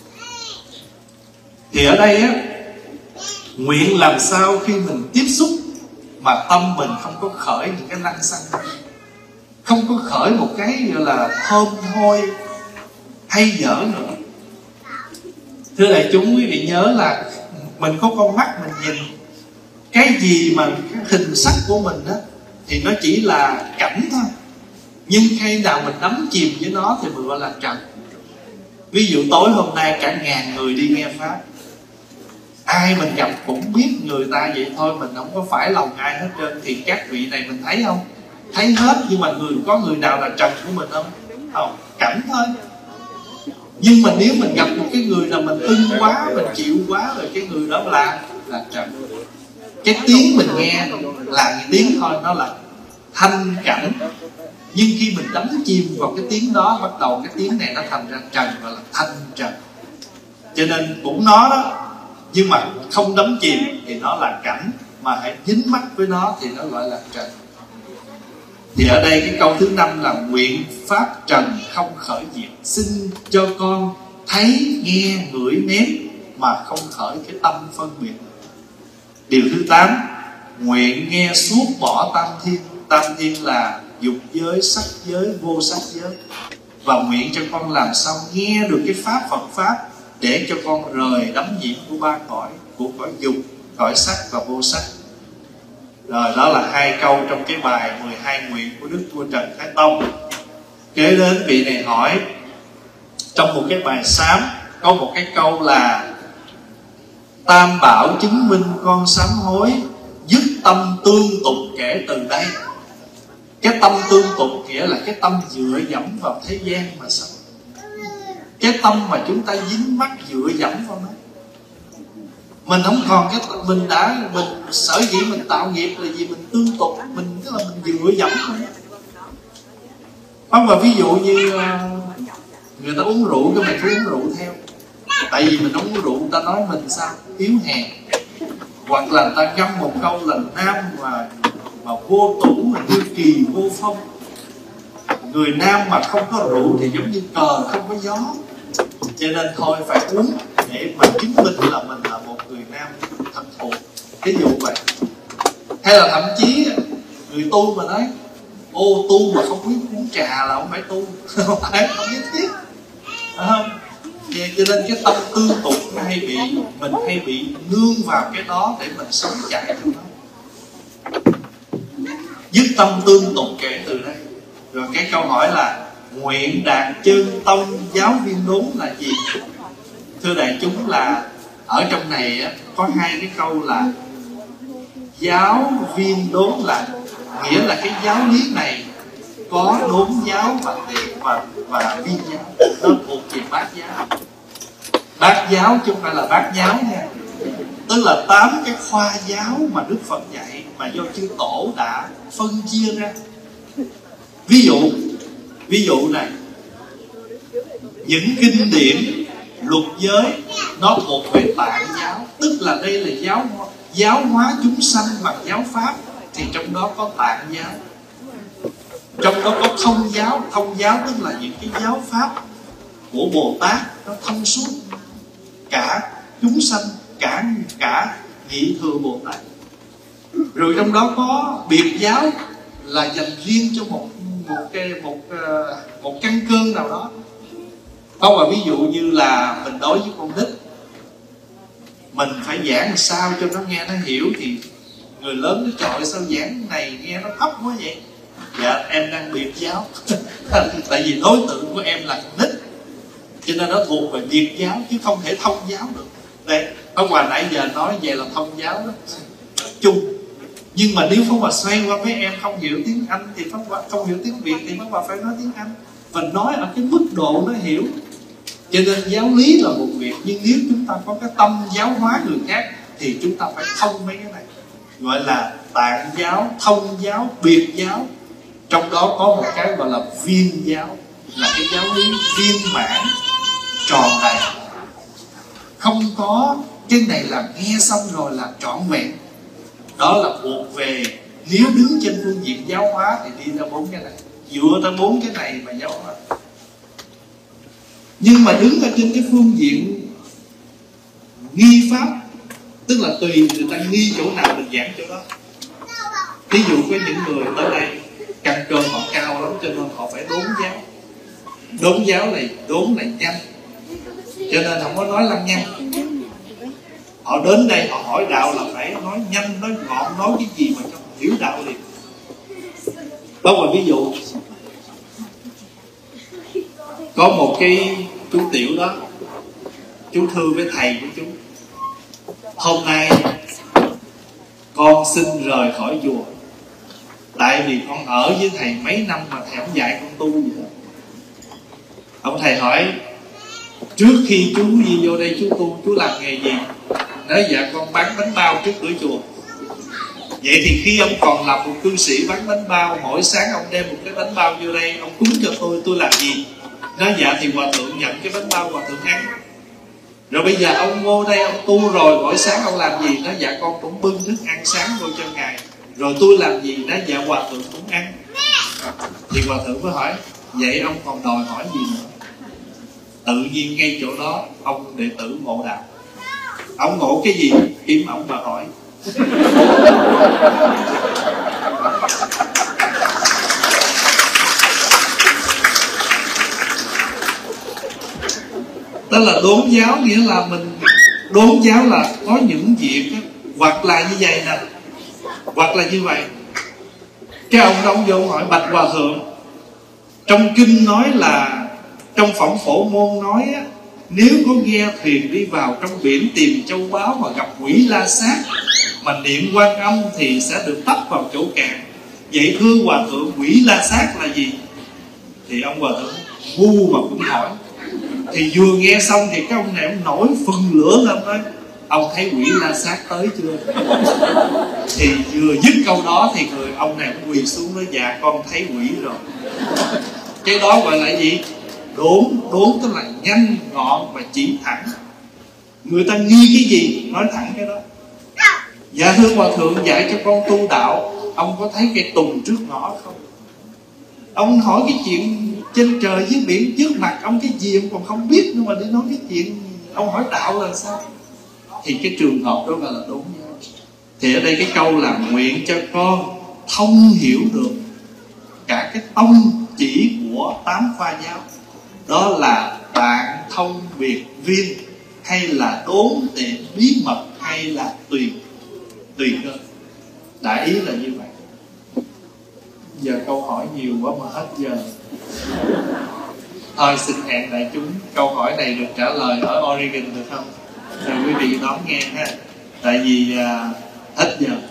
Thì ở đây á, nguyện làm sao khi mình tiếp xúc mà tâm mình không có khởi những cái lăng xăng, không có khởi một cái gọi là thơm hôi hay dở nữa. Thưa đại chúng, quý vị nhớ là mình có con mắt, mình nhìn cái gì mà cái hình sắc của mình á thì nó chỉ là cảnh thôi. Nhưng khi nào mình đắm chìm với nó thì mình gọi là trần. Ví dụ tối hôm nay cả ngàn người đi nghe pháp, ai mình gặp cũng biết người ta vậy thôi, mình không có phải lòng ai hết trơn. Thì các vị này mình thấy không? Thấy hết, nhưng mà có người nào là trần của mình không? Không, cảnh thôi. Nhưng mà nếu mình gặp một cái người nào mình ưng quá, mình chịu quá, rồi cái người đó là trần. Cái tiếng mình nghe là cái tiếng thôi, nó là thanh cảnh. Nhưng khi mình đắm chìm vào cái tiếng đó, bắt đầu cái tiếng này nó thành ra trần, gọi là thanh trần. Cho nên cũng nó đó, nhưng mà không đắm chìm thì nó là cảnh, mà hãy dính mắc với nó thì nó gọi là trần. Thì ở đây cái câu thứ 5 là nguyện pháp trần không khởi diệt. Xin cho con thấy, nghe, ngửi, nếm mà không khởi cái tâm phân biệt. Điều thứ 8, nguyện nghe suốt bỏ tam thiên. Tam thiên là dục giới, sắc giới, vô sắc giới. Và nguyện cho con làm sao nghe được cái pháp Phật pháp để cho con rời đắm nhiễm của ba cõi, của cõi dục, cõi sắc và vô sắc. Rồi đó là 2 câu trong cái bài 12 nguyện của Đức Vua Trần Thái Tông. Kế đến vị này hỏi, trong một cái bài sám có một cái câu là: tam bảo chứng minh con sám hối, dứt tâm tương tục kể từ đây. Cái tâm tương tục nghĩa là cái tâm dựa dẫm vào thế gian mà sống. Cái tâm mà chúng ta dính mắc dựa dẫm vào nó. Mình không còn cái mình sở dĩ mình tạo nghiệp là vì mình tương tục, mình tức là mình dựa dẫm thôi. Hoặc là ví dụ như người ta uống rượu, cái mình phải uống rượu theo. Tại vì mình uống rượu, người ta nói mình sao? Yếu hèn. Hoặc là người ta ngâm một câu là nam mà vô tủ, mà như kỳ vô phong. Người nam mà không có rượu thì giống như cờ không có gió. Cho nên thôi phải uống để mà chứng minh là mình là một người nam thật thụ. Ví dụ vậy. Hay là thậm chí người tu mà nói: ô, tu mà không biết uống trà là không phải tu. Không phải, không nhất thiết. Không? Cho nên cái tâm tương tục mình hay bị nương vào cái đó để mình sống chạy trong nó. dứt tâm tương tục kể từ đây. Rồi cái câu hỏi là nguyện đạt chân tông giáo viên đốn là gì? Thưa đại chúng, là ở trong này á, có hai cái câu là giáo viên đốn là nghĩa là cái giáo lý này có đốn giáo và viên giáo, nó thuộc về bát giáo. Bát giáo chứ không phải là bát nháo nha, tức là 8 cái khoa giáo mà Đức Phật dạy mà do chư tổ đã phân chia ra. Ví dụ này, những kinh điển luật giới nó thuộc về tạng giáo, tức là đây là giáo hóa chúng sanh bằng giáo pháp, thì trong đó có tạng giáo. Trong đó có thông giáo tức là những cái giáo pháp của Bồ Tát nó thông suốt cả chúng sanh, cả nhị thừa Bồ Tát. Rồi trong đó có biệt giáo là dành riêng cho một căn cơ nào đó. Không, mà ví dụ như là mình đối với con nít, mình phải giảng làm sao cho nó nghe nó hiểu, thì người lớn nó trời sao giảng này nghe nó thấp quá vậy? Dạ em đang biệt giáo. Tại vì đối tượng của em là con nít, cho nên nó thuộc về biệt giáo chứ không thể thông giáo được. Đây, ông Hòa nãy giờ nói về là thông giáo đó chung. Nhưng mà nếu Pháp Hòa xoay qua mấy em không hiểu tiếng Anh thì Pháp Hòa không hiểu tiếng Việt thì Pháp Hòa phải nói tiếng Anh, và nói ở cái mức độ nó hiểu. Cho nên giáo lý là một việc, nhưng nếu chúng ta có cái tâm giáo hóa người khác thì chúng ta phải thông mấy cái này, gọi là tạng giáo, thông giáo, biệt giáo. Trong đó có một cái gọi là viên giáo, là cái giáo lý viên mãn tròn đầy. Không có cái này là nghe xong rồi là trọn vẹn. Đó là thuộc về, nếu đứng trên phương diện giáo hóa thì đi ra 4 cái này, dựa ra 4 cái này mà giáo hóa. Nhưng mà đứng ở trên cái phương diện nghi pháp, tức là tùy người ta nghi chỗ nào mình giảng chỗ đó. Ví dụ có những người tới đây căn cơ họ cao lắm cho nên họ phải đốn giáo. Đốn giáo này, đốn này nhanh, cho nên không có nói lăng nhăng. Họ đến đây họ hỏi đạo là phải nói nhanh, nói gọn, nói cái gì mà cho hiểu đạo liền. Đó là ví dụ. Có một cái chú tiểu đó, chú thưa với thầy của chú: hôm nay con xin rời khỏi chùa, tại vì con ở với thầy mấy năm mà thầy không dạy con tu gì hết. Ông thầy hỏi: trước khi chú đi vô đây chú tu, chú làm nghề gì? Nói: dạ con bán bánh bao trước cửa chùa. Vậy thì khi ông còn làm một cư sĩ bán bánh bao, mỗi sáng ông đem một cái bánh bao vô đây, ông cúng cho tôi làm gì? Nói: dạ thì hòa thượng nhận cái bánh bao hòa thượng ăn. Rồi bây giờ ông vô đây ông tu rồi, mỗi sáng ông làm gì? Nói: dạ con cũng bưng thức ăn sáng vô cho ngài. Rồi tôi làm gì? Nói: dạ hòa thượng cũng ăn. Thì hòa thượng mới hỏi: vậy ông còn đòi hỏi gì nữa? Tự nhiên ngay chỗ đó ông đệ tử ngộ đạo. Ông ngộ cái gì? Kiếm ông mà hỏi. Đó là đốn giáo, nghĩa là mình đốn giáo là có những việc đó, hoặc là như vậy nè, hoặc là như vậy. Cái ông đó ông vô hỏi: bạch hòa thượng, trong kinh nói là, trong Phẩm Phổ Môn nói á, nếu có ghe thuyền đi vào trong biển tìm châu báu mà gặp quỷ la sát mà niệm Quan Âm thì sẽ được tấp vào chỗ cạn. Vậy thưa hòa thượng, quỷ la sát là gì? Thì ông hòa thượng ngu mà cũng hỏi. Thì vừa nghe xong thì cái ông này ông nổi phừng lửa lên nói: ông thấy quỷ la sát tới chưa? Thì vừa dứt câu đó thì người ông này cũng quỳ xuống nói: dạ con thấy quỷ rồi. Cái đó gọi là gì? Đốn tức là nhanh gọn và chỉ thẳng. Người ta nghi cái gì nói thẳng cái đó. Dạ thưa hòa thượng, dạy cho con tu đạo, ông có thấy cây tùng trước ngõ không? Ông hỏi cái chuyện trên trời dưới biển trước mặt ông cái gì ông còn không biết nữa mà đi nói cái chuyện ông hỏi đạo là sao? Thì cái trường hợp đó gọi là đốn giáo. Thì ở đây cái câu là nguyện cho con thông hiểu được cả cái tông chỉ của 8 khoa giáo. Đó là tạng thông biệt viên, hay là đốn tiệm bí mật, hay là tùy cơ. Đại ý là như vậy. Giờ câu hỏi nhiều quá mà hết giờ. Thôi xin hẹn đại chúng câu hỏi này được trả lời ở Oregon được không? Rồi quý vị đón nghe ha. Tại vì hết giờ.